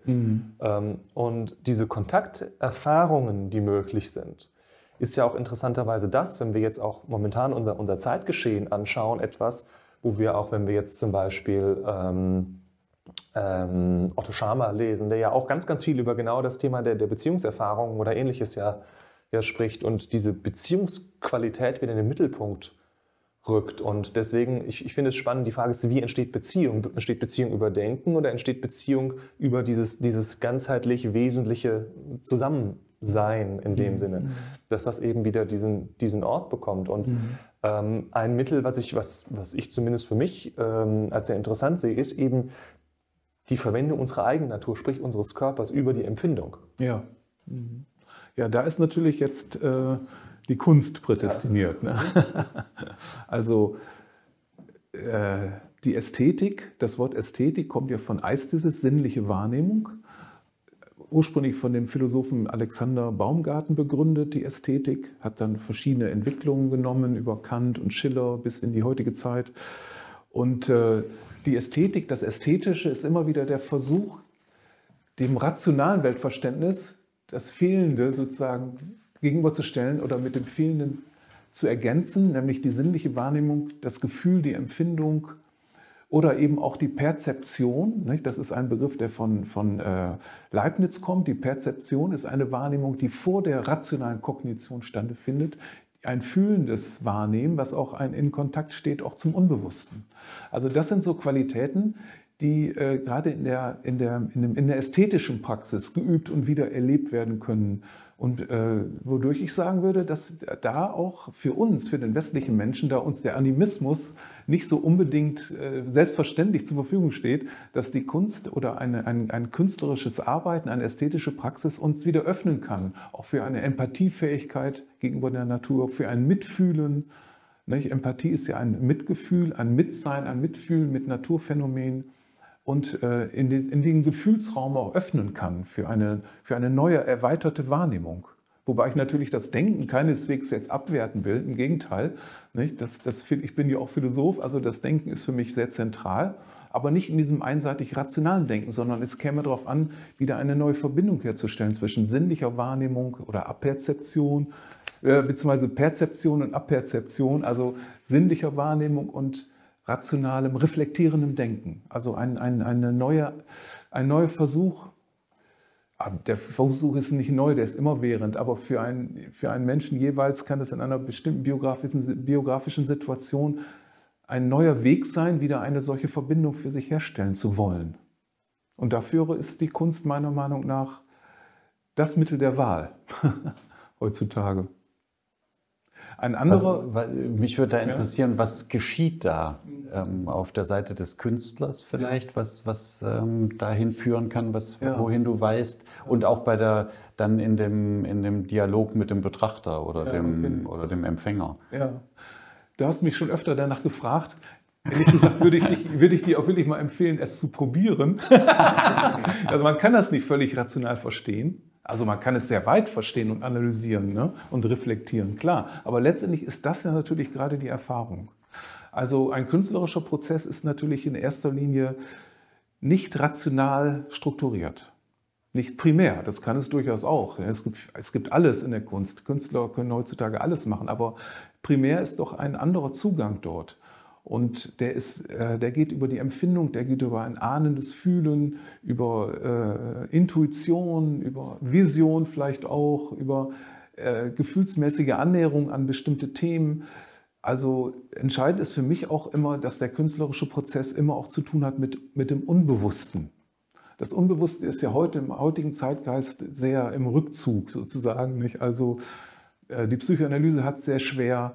Und diese Kontakterfahrungen, die möglich sind, ist ja auch interessanterweise das, wenn wir jetzt auch momentan unser Zeitgeschehen anschauen, etwas, wo wir auch, wenn wir jetzt zum Beispiel Otto Scharmer lesen, der ja auch ganz, ganz viel über genau das Thema der Beziehungserfahrungen oder Ähnliches ja spricht und diese Beziehungsqualität wieder in den Mittelpunkt rückt. Und deswegen, ich finde es spannend, die Frage ist, wie entsteht Beziehung? Entsteht Beziehung über Denken oder entsteht Beziehung über dieses ganzheitlich wesentliche Zusammensein in dem Sinne, dass das eben wieder diesen Ort bekommt. Und ein Mittel, was ich zumindest für mich als sehr interessant sehe, ist eben die Verwendung unserer eigenen Natur, sprich unseres Körpers, über die Empfindung. Ja, ja, da ist natürlich jetzt die Kunst prädestiniert. Ne? Also die Ästhetik, das Wort Ästhetik kommt ja von Aesthesis, sinnliche Wahrnehmung. Ursprünglich von dem Philosophen Alexander Baumgarten begründet, die Ästhetik, hat dann verschiedene Entwicklungen genommen, über Kant und Schiller bis in die heutige Zeit. Und die Ästhetik, das Ästhetische ist immer wieder der Versuch, dem rationalen Weltverständnis das Fehlende sozusagen gegenüberzustellen oder mit dem Fehlenden zu ergänzen, nämlich die sinnliche Wahrnehmung, das Gefühl, die Empfindung oder eben auch die Perzeption. Nicht? Das ist ein Begriff, der von Leibniz kommt. Die Perzeption ist eine Wahrnehmung, die vor der rationalen Kognition stattfindet, ein fühlendes Wahrnehmen, was auch in Kontakt steht, auch zum Unbewussten. Also das sind so Qualitäten, die gerade in der ästhetischen Praxis geübt und wieder erlebt werden können. Und wodurch ich sagen würde, dass da auch für uns, für den westlichen Menschen, da uns der Animismus nicht so unbedingt selbstverständlich zur Verfügung steht, dass die Kunst oder ein künstlerisches Arbeiten, eine ästhetische Praxis uns wieder öffnen kann. Auch für eine Empathiefähigkeit gegenüber der Natur, für ein Mitfühlen. Nicht? Empathie ist ja ein Mitgefühl, ein Mitsein, ein Mitfühlen mit Naturphänomenen. Und in den Gefühlsraum auch öffnen kann für eine neue, erweiterte Wahrnehmung. Wobei ich natürlich das Denken keineswegs jetzt abwerten will, im Gegenteil. Nicht? Ich bin ja auch Philosoph, also das Denken ist für mich sehr zentral, aber nicht in diesem einseitig rationalen Denken, sondern es käme darauf an, wieder eine neue Verbindung herzustellen zwischen sinnlicher Wahrnehmung oder Aperzeption, beziehungsweise Perzeption und Aperzeption, also sinnlicher Wahrnehmung und rationalem, reflektierendem Denken. Also ein neuer Versuch. Der Versuch ist nicht neu, der ist immerwährend, aber für einen Menschen jeweils kann es in einer bestimmten biografischen Situation ein neuer Weg sein, wieder eine solche Verbindung für sich herstellen zu wollen. Und dafür ist die Kunst meiner Meinung nach das Mittel der Wahl heutzutage. Ein anderer, also, mich würde da interessieren, was geschieht da auf der Seite des Künstlers vielleicht, was dahin führen kann, wohin du weißt und auch dann in dem Dialog mit dem Betrachter oder dem Empfänger. Ja, du hast mich schon öfter danach gefragt. Ehrlich gesagt würde ich dir auch wirklich mal empfehlen, es zu probieren. Also man kann das nicht völlig rational verstehen. Also man kann es sehr weit verstehen und analysieren, ne? Und reflektieren, klar. Aber letztendlich ist das ja natürlich gerade die Erfahrung. Also ein künstlerischer Prozess ist natürlich in erster Linie nicht rational strukturiert. Nicht primär, das kann es durchaus auch. Es gibt alles in der Kunst. Künstler können heutzutage alles machen, aber primär ist doch ein anderer Zugang dort. Und der geht über die Empfindung, der geht über ein ahnendes Fühlen, über Intuition, über Vision vielleicht auch, über gefühlsmäßige Annäherung an bestimmte Themen. Also entscheidend ist für mich auch immer, dass der künstlerische Prozess immer auch zu tun hat mit dem Unbewussten. Das Unbewusste ist ja heute im heutigen Zeitgeist sehr im Rückzug sozusagen, nicht? Also die Psychoanalyse hat es sehr schwer.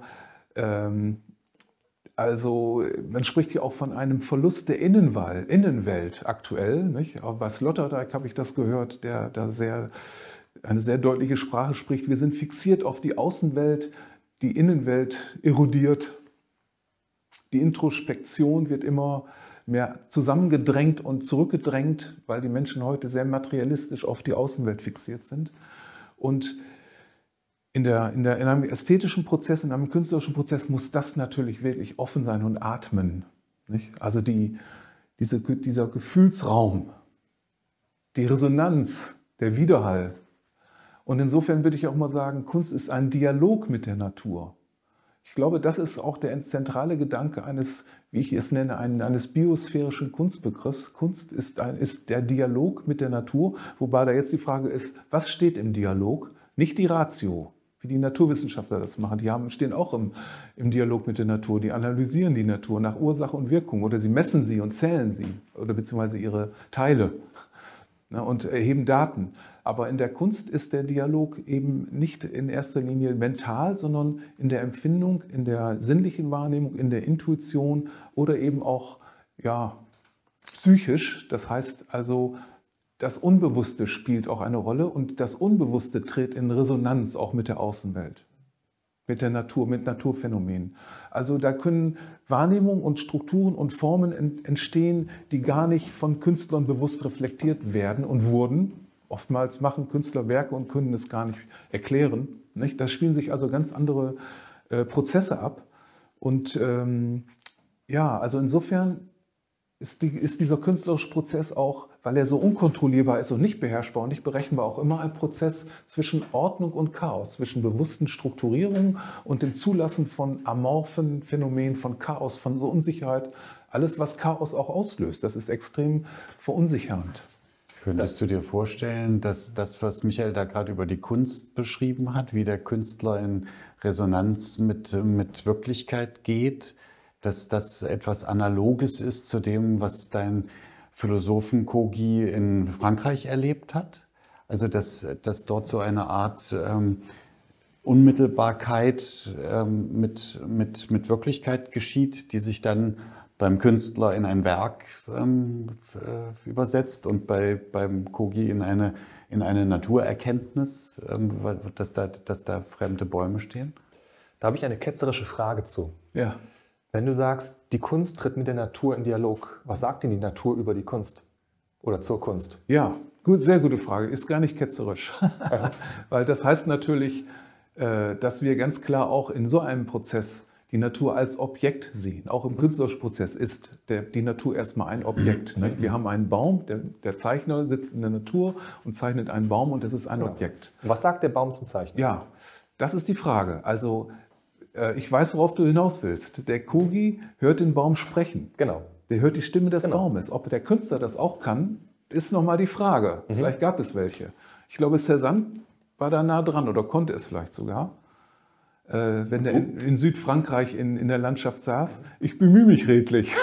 Also man spricht ja auch von einem Verlust der Innenwelt aktuell. Nicht? Auch bei Sloterdijk habe ich das gehört, der da eine sehr deutliche Sprache spricht. Wir sind fixiert auf die Außenwelt, die Innenwelt erodiert. Die Introspektion wird immer mehr zusammengedrängt und zurückgedrängt, weil die Menschen heute sehr materialistisch auf die Außenwelt fixiert sind. Und in einem ästhetischen Prozess, in einem künstlerischen Prozess muss das natürlich wirklich offen sein und atmen. Nicht? Also dieser Gefühlsraum, die Resonanz, der Widerhall. Und insofern würde ich auch mal sagen, Kunst ist ein Dialog mit der Natur. Ich glaube, das ist auch der zentrale Gedanke eines, wie ich es nenne, eines biosphärischen Kunstbegriffs. Kunst ist der Dialog mit der Natur, wobei da jetzt die Frage ist, was steht im Dialog? Nicht die Ratio, wie die Naturwissenschaftler das machen. Die stehen auch im Dialog mit der Natur. Die analysieren die Natur nach Ursache und Wirkung oder sie messen sie und zählen sie oder beziehungsweise ihre Teile, ne, und erheben Daten. Aber in der Kunst ist der Dialog eben nicht in erster Linie mental, sondern in der Empfindung, in der sinnlichen Wahrnehmung, in der Intuition oder eben auch psychisch. Das heißt also, das Unbewusste spielt auch eine Rolle und das Unbewusste tritt in Resonanz auch mit der Außenwelt, mit der Natur, mit Naturphänomenen. Also da können Wahrnehmungen und Strukturen und Formen entstehen, die gar nicht von Künstlern bewusst reflektiert werden und wurden. Oftmals machen Künstler Werke und können es gar nicht erklären. Nicht? Da spielen sich also ganz andere Prozesse ab. Und also insofern ist dieser künstlerische Prozess auch, weil er so unkontrollierbar ist und nicht beherrschbar und nicht berechenbar, auch immer ein Prozess zwischen Ordnung und Chaos, zwischen bewussten Strukturierungen und dem Zulassen von amorphen Phänomenen, von Chaos, von Unsicherheit. Alles, was Chaos auch auslöst, das ist extrem verunsichernd. Könntest du dir vorstellen, dass das, was Michael da gerade über die Kunst beschrieben hat, wie der Künstler in Resonanz mit Wirklichkeit geht, dass das etwas Analoges ist zu dem, was dein Philosophen Kogi in Frankreich erlebt hat? Also dass dort so eine Art Unmittelbarkeit mit Wirklichkeit geschieht, die sich dann beim Künstler in ein Werk übersetzt und beim Kogi in eine Naturerkenntnis, dass da fremde Bäume stehen? Da habe ich eine ketzerische Frage zu. Ja. Wenn du sagst, die Kunst tritt mit der Natur in Dialog, was sagt denn die Natur über die Kunst oder zur Kunst? Ja, gut, sehr gute Frage. Ist gar nicht ketzerisch. Weil das heißt natürlich, dass wir ganz klar auch in so einem Prozess die Natur als Objekt sehen. Auch im künstlerischen Prozess ist die Natur erstmal ein Objekt. Ne? Wir haben einen Baum, der Zeichner sitzt in der Natur und zeichnet einen Baum und das ist ein Objekt. Und was sagt der Baum zum Zeichnen? Ja, das ist die Frage. Also ich weiß, worauf du hinaus willst. Der Kogi hört den Baum sprechen. Genau. Der hört die Stimme des Baumes. Ob der Künstler das auch kann, ist nochmal die Frage. Vielleicht gab es welche. Ich glaube, Cézanne war da nah dran oder konnte es vielleicht sogar. Wenn der in Südfrankreich in der Landschaft saß. Ich bemühe mich redlich.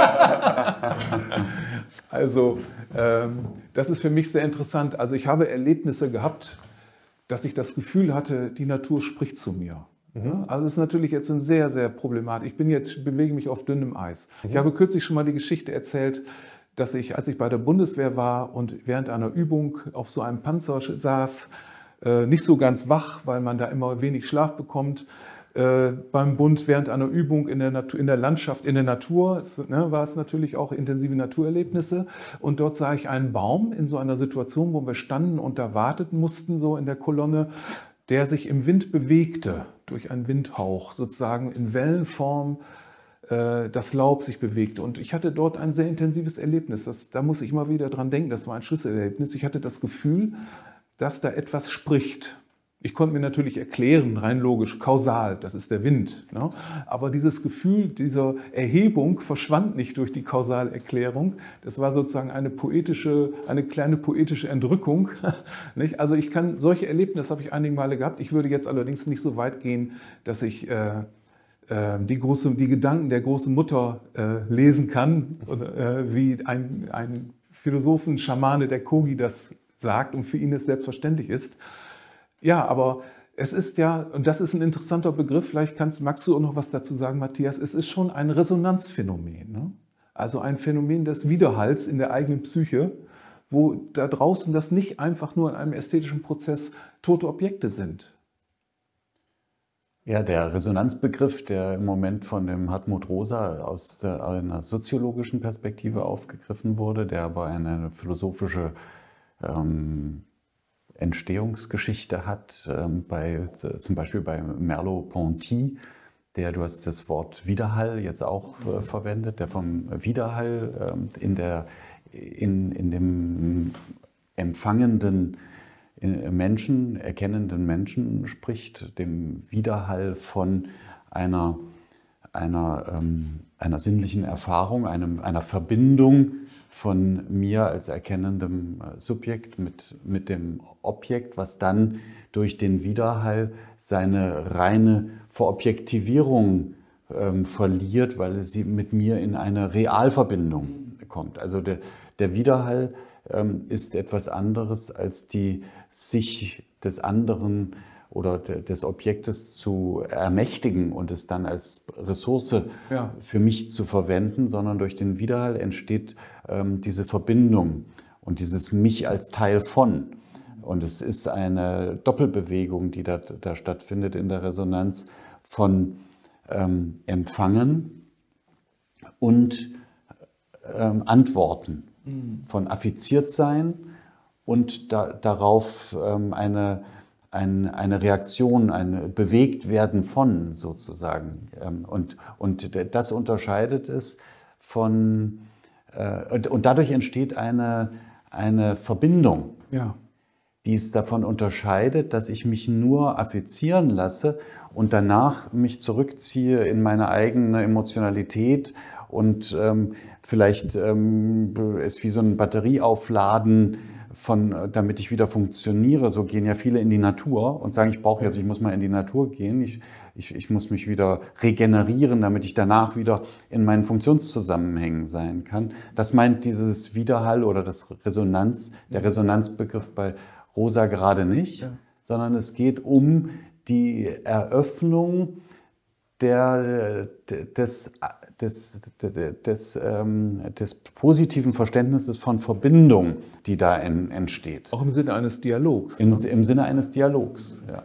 Also das ist für mich sehr interessant. Also ich habe Erlebnisse gehabt, dass ich das Gefühl hatte, die Natur spricht zu mir. Also es ist natürlich jetzt ein sehr, sehr problematisch. Ich bewege mich auf dünnem Eis. Ich habe kürzlich schon mal die Geschichte erzählt, dass ich, als ich bei der Bundeswehr war und während einer Übung auf so einem Panzer saß, nicht so ganz wach, weil man da immer wenig Schlaf bekommt, beim Bund während einer Übung in der Landschaft, in der Natur, war es natürlich auch intensive Naturerlebnisse. Und dort sah ich einen Baum in so einer Situation, wo wir standen und da warten mussten, so in der Kolonne, der sich im Wind bewegte, durch einen Windhauch, sozusagen in Wellenform das Laub sich bewegte. Und ich hatte dort ein sehr intensives Erlebnis. Da muss ich immer wieder dran denken, das war ein Schlüsselerlebnis. Ich hatte das Gefühl, dass da etwas spricht. Ich konnte mir natürlich erklären, rein logisch, kausal, das ist der Wind. Ne? Aber dieses Gefühl dieser Erhebung verschwand nicht durch die Kausalerklärung. Das war sozusagen eine kleine poetische Entrückung. Nicht? Also solche Erlebnisse habe ich einige Male gehabt. Ich würde jetzt allerdings nicht so weit gehen, dass ich die Gedanken der großen Mutter lesen kann, wie ein Philosophen, Schamane, der Kogi das sagt und für ihn es selbstverständlich ist. Ja, aber es ist ja, und das ist ein interessanter Begriff, vielleicht magst du auch noch was dazu sagen, Matthias, es ist schon ein Resonanzphänomen. Ne? Also ein Phänomen des Widerhalls in der eigenen Psyche, wo da draußen das nicht einfach nur in einem ästhetischen Prozess tote Objekte sind. Ja, der Resonanzbegriff, der im Moment von dem Hartmut Rosa aus einer soziologischen Perspektive aufgegriffen wurde, der aber eine philosophische Entstehungsgeschichte hat, zum Beispiel bei Merleau-Ponty, du hast das Wort Widerhall jetzt auch verwendet, der vom Widerhall in dem empfangenden Menschen, erkennenden Menschen spricht, dem Widerhall von einer sinnlichen Erfahrung, einer Verbindung von mir als erkennendem Subjekt mit dem Objekt, was dann durch den Widerhall seine reine Verobjektivierung verliert, weil sie mit mir in eine Realverbindung kommt. Also der Widerhall ist etwas anderes als die sich des anderen oder des Objektes zu ermächtigen und es dann als Ressource für mich zu verwenden, sondern durch den Widerhall entsteht diese Verbindung und dieses Mich als Teil von. Und es ist eine Doppelbewegung, die da stattfindet in der Resonanz von Empfangen und Antworten, von affiziert sein und darauf eine Reaktion, ein Bewegtwerden von sozusagen. Und das unterscheidet es von, und dadurch entsteht eine Verbindung, die es davon unterscheidet, dass ich mich nur affizieren lasse und danach mich zurückziehe in meine eigene Emotionalität und vielleicht es wie so ein Batterieaufladen damit ich wieder funktioniere. So gehen ja viele in die Natur und sagen, ich muss mal in die Natur gehen. Ich muss mich wieder regenerieren, damit ich danach wieder in meinen Funktionszusammenhängen sein kann. Das meint dieses Widerhall oder der Resonanzbegriff bei Rosa gerade nicht, sondern es geht um die Eröffnung des positiven Verständnisses von Verbindung, die da entsteht. Auch im Sinne eines Dialogs. Im Sinne eines Dialogs, ja.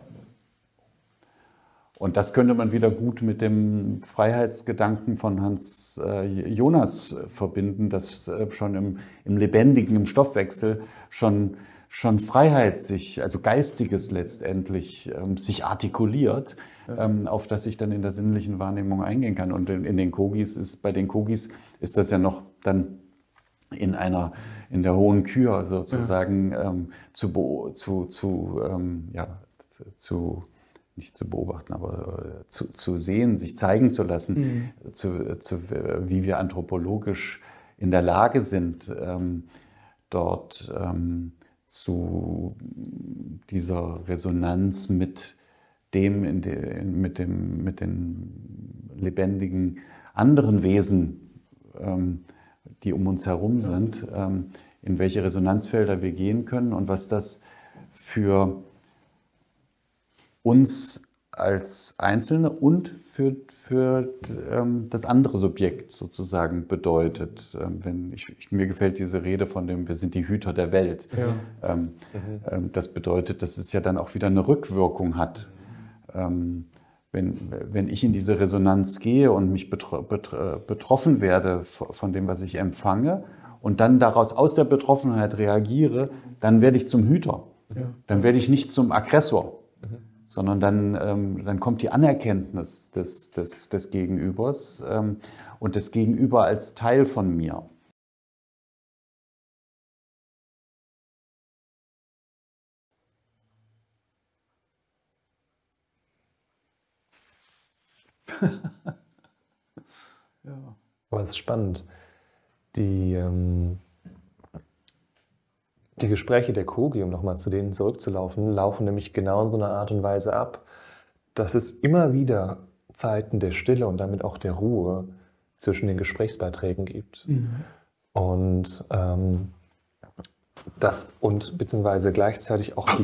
Und das könnte man wieder gut mit dem Freiheitsgedanken von Hans Jonas verbinden, dass schon im Lebendigen, im Stoffwechsel schon Freiheit also Geistiges letztendlich, sich artikuliert, auf das ich dann in der sinnlichen Wahrnehmung eingehen kann. Und bei den Kogis ist das ja noch dann in der hohen Kür sozusagen nicht zu beobachten, aber zu sehen, sich zeigen zu lassen, wie wir anthropologisch in der Lage sind, dort zu dieser Resonanz mit den lebendigen anderen Wesen, die um uns herum sind, in welche Resonanzfelder wir gehen können und was das für uns als Einzelne und für das andere Subjekt sozusagen bedeutet. Mir gefällt diese Rede von dem, wir sind die Hüter der Welt. Ja. Das bedeutet, dass es ja dann auch wieder eine Rückwirkung hat. Wenn ich in diese Resonanz gehe und mich betroffen werde von dem, was ich empfange und dann aus der Betroffenheit reagiere, dann werde ich zum Hüter. Ja. Dann werde ich nicht zum Aggressor. Sondern dann kommt die Anerkenntnis des Gegenübers und des Gegenüber als Teil von mir. Ja. Aber es ist spannend. Die Gespräche der Kogi, um nochmal zu denen zurückzulaufen, laufen nämlich genau in so einer Art und Weise ab, dass es immer wieder Zeiten der Stille und damit auch der Ruhe zwischen den Gesprächsbeiträgen gibt. Und beziehungsweise gleichzeitig auch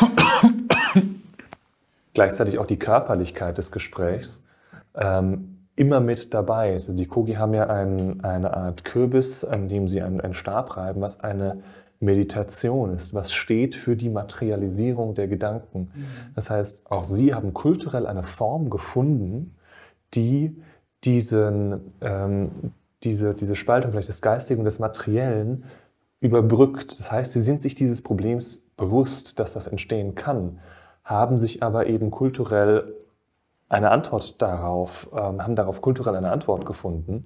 die Körperlichkeit des Gesprächs immer mit dabei ist. Also die Kogi haben ja eine Art Kürbis, an dem sie einen Stab reiben, was eine Meditation ist, was steht für die Materialisierung der Gedanken. Das heißt, auch sie haben kulturell eine Form gefunden, die diese Spaltung vielleicht des Geistigen und des Materiellen überbrückt. Das heißt, sie sind sich dieses Problems bewusst, dass das entstehen kann, haben sich aber eben kulturell eine Antwort darauf, haben darauf kulturell eine Antwort gefunden,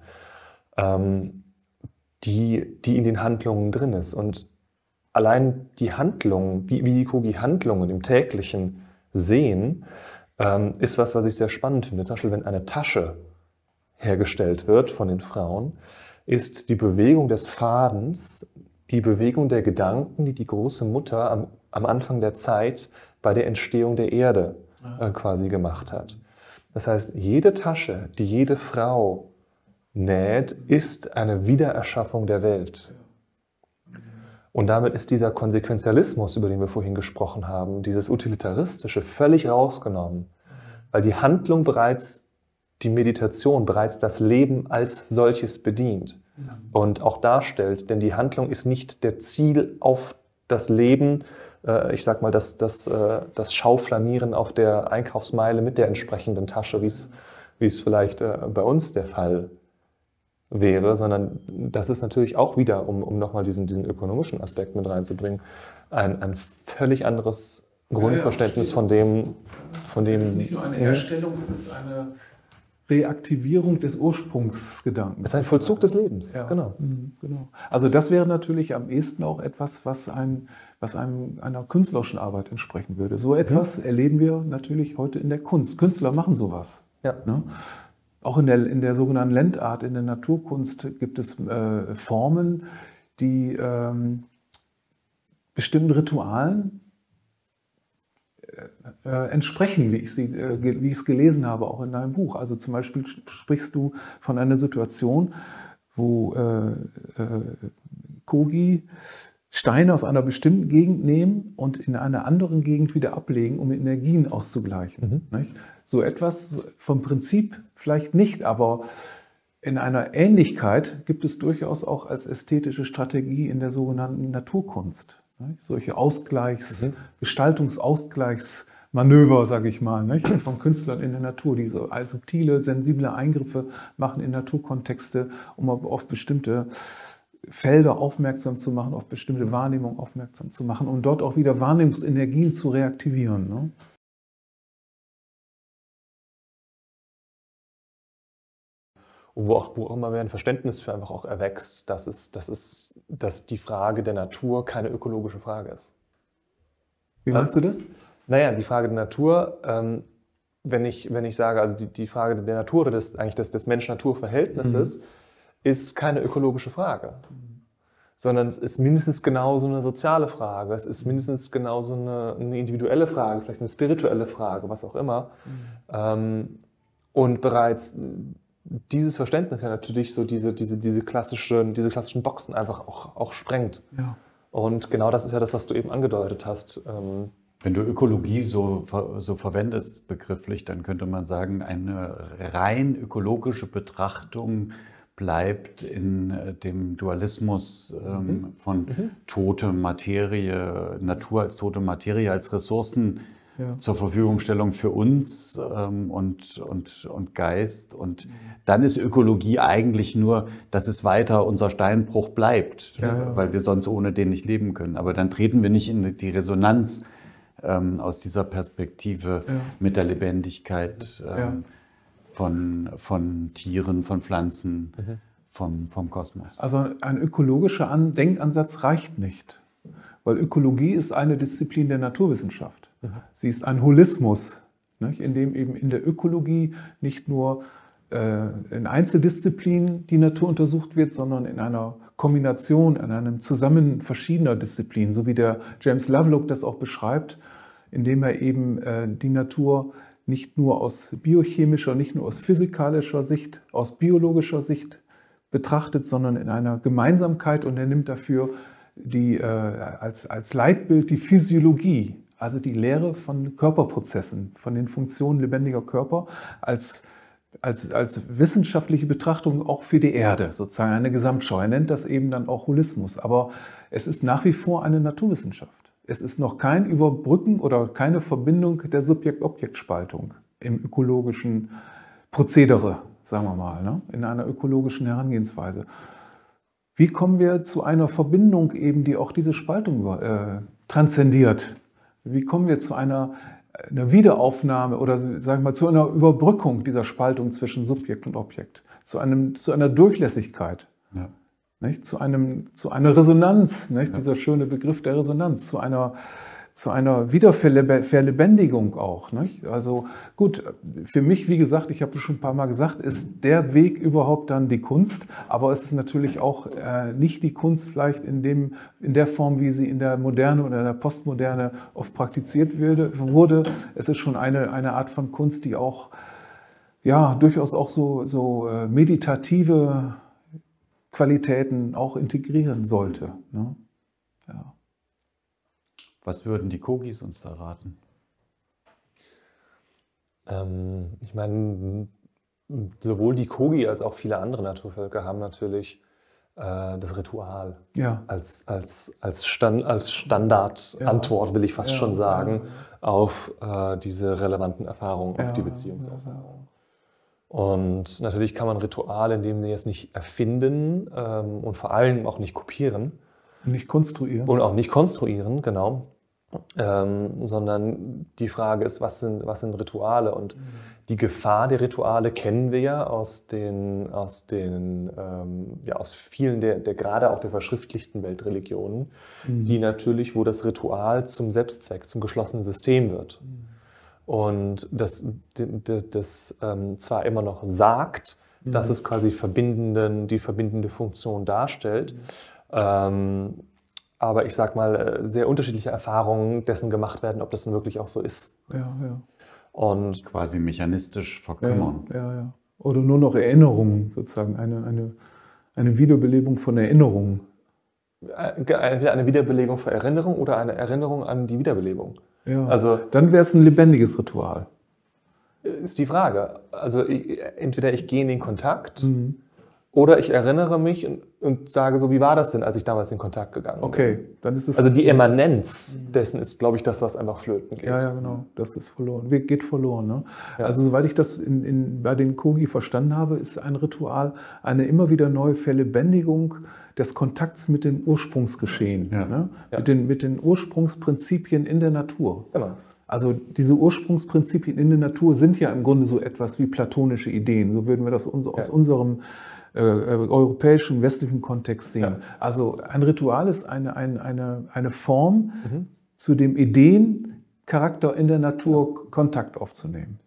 die in den Handlungen drin ist. Und allein die Handlungen, wie die Kogi Handlungen im Täglichen sehen, ist was ich sehr spannend finde. Zum Beispiel, wenn eine Tasche hergestellt wird von den Frauen, ist die Bewegung des Fadens die Bewegung der Gedanken, die die große Mutter am Anfang der Zeit bei der Entstehung der Erde quasi gemacht hat. Das heißt, jede Tasche, die jede Frau näht, ist eine Wiedererschaffung der Welt. Und damit ist dieser Konsequenzialismus, über den wir vorhin gesprochen haben, dieses Utilitaristische, völlig rausgenommen, weil die Handlung bereits, die Meditation bereits das Leben als solches bedient und auch darstellt, denn die Handlung ist nicht der Ziel auf das Leben, ich sag mal, das Schauflanieren auf der Einkaufsmeile mit der entsprechenden Tasche, wie es vielleicht bei uns der Fall wäre, sondern das ist natürlich auch wieder, um nochmal diesen ökonomischen Aspekt mit reinzubringen, ein völlig anderes Grundverständnis von dem... Es ist nicht nur eine Herstellung, es ist eine Reaktivierung des Ursprungsgedankens. Es ist ein Vollzug des Lebens, ja. Genau. Genau. Also das wäre natürlich am ehesten auch etwas, was einer künstlerischen Arbeit entsprechen würde. So etwas erleben wir natürlich heute in der Kunst. Künstler machen sowas. Ja. Ne? Auch in der sogenannten Landart, in der Naturkunst gibt es Formen, die bestimmten Ritualen entsprechen, wie ich es gelesen habe, auch in deinem Buch. Also zum Beispiel sprichst du von einer Situation, wo Kogi Steine aus einer bestimmten Gegend nehmen und in einer anderen Gegend wieder ablegen, um Energien auszugleichen. Nicht? So etwas vom Prinzip vielleicht nicht, aber in einer Ähnlichkeit gibt es durchaus auch als ästhetische Strategie in der sogenannten Naturkunst. Nicht? Solche Gestaltungsausgleichsmanöver, sage ich mal, nicht? Von Künstlern in der Natur, die so subtile, sensible Eingriffe machen in Naturkontexte, um auf bestimmte Felder aufmerksam zu machen, auf bestimmte Wahrnehmungen aufmerksam zu machen, um dort auch wieder Wahrnehmungsenergien zu reaktivieren. Ne? Wo auch immer mehr ein Verständnis für einfach auch erwächst, dass die Frage der Natur keine ökologische Frage ist. Wie meinst du das? Naja, die Frage der Natur, wenn ich sage, also die Frage der Natur oder des Mensch-Natur-Verhältnisses, ist keine ökologische Frage, sondern es ist mindestens genauso eine soziale Frage, es ist mindestens genauso eine individuelle Frage, vielleicht eine spirituelle Frage, was auch immer. Und bereits dieses Verständnis ja natürlich so diese klassischen Boxen einfach auch sprengt. Ja. Und genau das ist ja das, was du eben angedeutet hast. Wenn du Ökologie so verwendest begrifflich, dann könnte man sagen, eine rein ökologische Betrachtung bleibt in dem Dualismus von tote Materie, Natur als tote Materie, als Ressourcen zur Verfügungstellung für uns und Geist. Und dann ist Ökologie eigentlich nur, dass es weiter unser Steinbruch bleibt, weil wir sonst ohne den nicht leben können. Aber dann treten wir nicht in die Resonanz aus dieser Perspektive mit der Lebendigkeit von Tieren, von Pflanzen, vom Kosmos. Also ein ökologischer Denkansatz reicht nicht, weil Ökologie ist eine Disziplin der Naturwissenschaft. Sie ist ein Holismus, nicht? In dem eben in der Ökologie nicht nur in Einzeldisziplinen die Natur untersucht wird, sondern in einer Kombination, in einem Zusammen verschiedener Disziplinen, so wie der James Lovelock das auch beschreibt, indem er eben die Natur nicht nur aus biochemischer, nicht nur aus physikalischer Sicht, aus biologischer Sicht betrachtet, sondern in einer Gemeinsamkeit, und er nimmt dafür als Leitbild die Physiologie, also die Lehre von Körperprozessen, von den Funktionen lebendiger Körper, als wissenschaftliche Betrachtung auch für die Erde, sozusagen eine Gesamtschau. Er nennt das eben dann auch Holismus, aber es ist nach wie vor eine Naturwissenschaft. Es ist noch kein Überbrücken oder keine Verbindung der Subjekt-Objekt-Spaltung im ökologischen Prozedere, sagen wir mal, ne? In einer ökologischen Herangehensweise. Wie kommen wir zu einer Verbindung eben, die auch diese Spaltung transzendiert? Wie kommen wir zu einer Wiederaufnahme oder sagen wir mal zu einer Überbrückung dieser Spaltung zwischen Subjekt und Objekt, zu einer Durchlässigkeit? Ja. Nicht? Zu einer Resonanz, nicht? Dieser schöne Begriff der Resonanz, zu einer Wiederverlebendigung auch. Nicht? Also gut, für mich, wie gesagt, ich habe es schon ein paar Mal gesagt, ist der Weg überhaupt dann die Kunst, aber es ist natürlich auch nicht die Kunst vielleicht in der Form, wie sie in der Moderne oder in der Postmoderne oft praktiziert wurde. Es ist schon eine Art von Kunst, die auch durchaus auch so meditative Qualitäten auch integrieren sollte. Ne? Ja. Was würden die Kogis uns da raten? Ich meine, sowohl die Kogi als auch viele andere Naturvölker haben natürlich das Ritual als Standardantwort, will ich fast schon sagen, auf diese relevanten Erfahrungen, auf die Beziehungserfahrungen. Und natürlich kann man Rituale in dem Sinne jetzt nicht erfinden und vor allem auch nicht kopieren. Nicht konstruieren. Und auch nicht konstruieren, genau. Sondern die Frage ist, was sind Rituale? Und die Gefahr der Rituale kennen wir ja aus vielen der gerade auch der verschriftlichten Weltreligionen, die natürlich, wo das Ritual zum Selbstzweck, zum geschlossenen System wird. Und das zwar immer noch sagt, dass es quasi die verbindende Funktion darstellt, aber ich sag mal, sehr unterschiedliche Erfahrungen dessen gemacht werden, ob das denn wirklich auch so ist. Ja, ja. Und quasi mechanistisch verkümmern. Ja, ja, ja. Oder nur noch Erinnerungen, sozusagen, eine Wiederbelebung von Erinnerungen. eine Wiederbelebung für Erinnerung oder eine Erinnerung an die Wiederbelebung. Ja. Also dann wäre es ein lebendiges Ritual. ist die Frage. Also entweder ich gehe in den Kontakt oder ich erinnere mich und sage so, wie war das denn, als ich damals in Kontakt gegangen bin? Okay, dann ist es... Also die Immanenz dessen ist, glaube ich, das, was einfach flöten geht. Ja, ja, genau. Das ist verloren. Geht verloren. Ne? Ja. Also soweit ich das bei den Kogi verstanden habe, ist ein Ritual eine immer wieder neue Verlebendigung des Kontakts mit dem Ursprungsgeschehen, Ja. ne? Ja. Mit den Ursprungsprinzipien in der Natur. Genau. Also diese Ursprungsprinzipien in der Natur sind ja im Grunde so etwas wie platonische Ideen. So würden wir das aus unserem europäischen, westlichen Kontext sehen. Ja. Also ein Ritual ist eine Form, zu dem Ideencharakter in der Natur Kontakt aufzunehmen.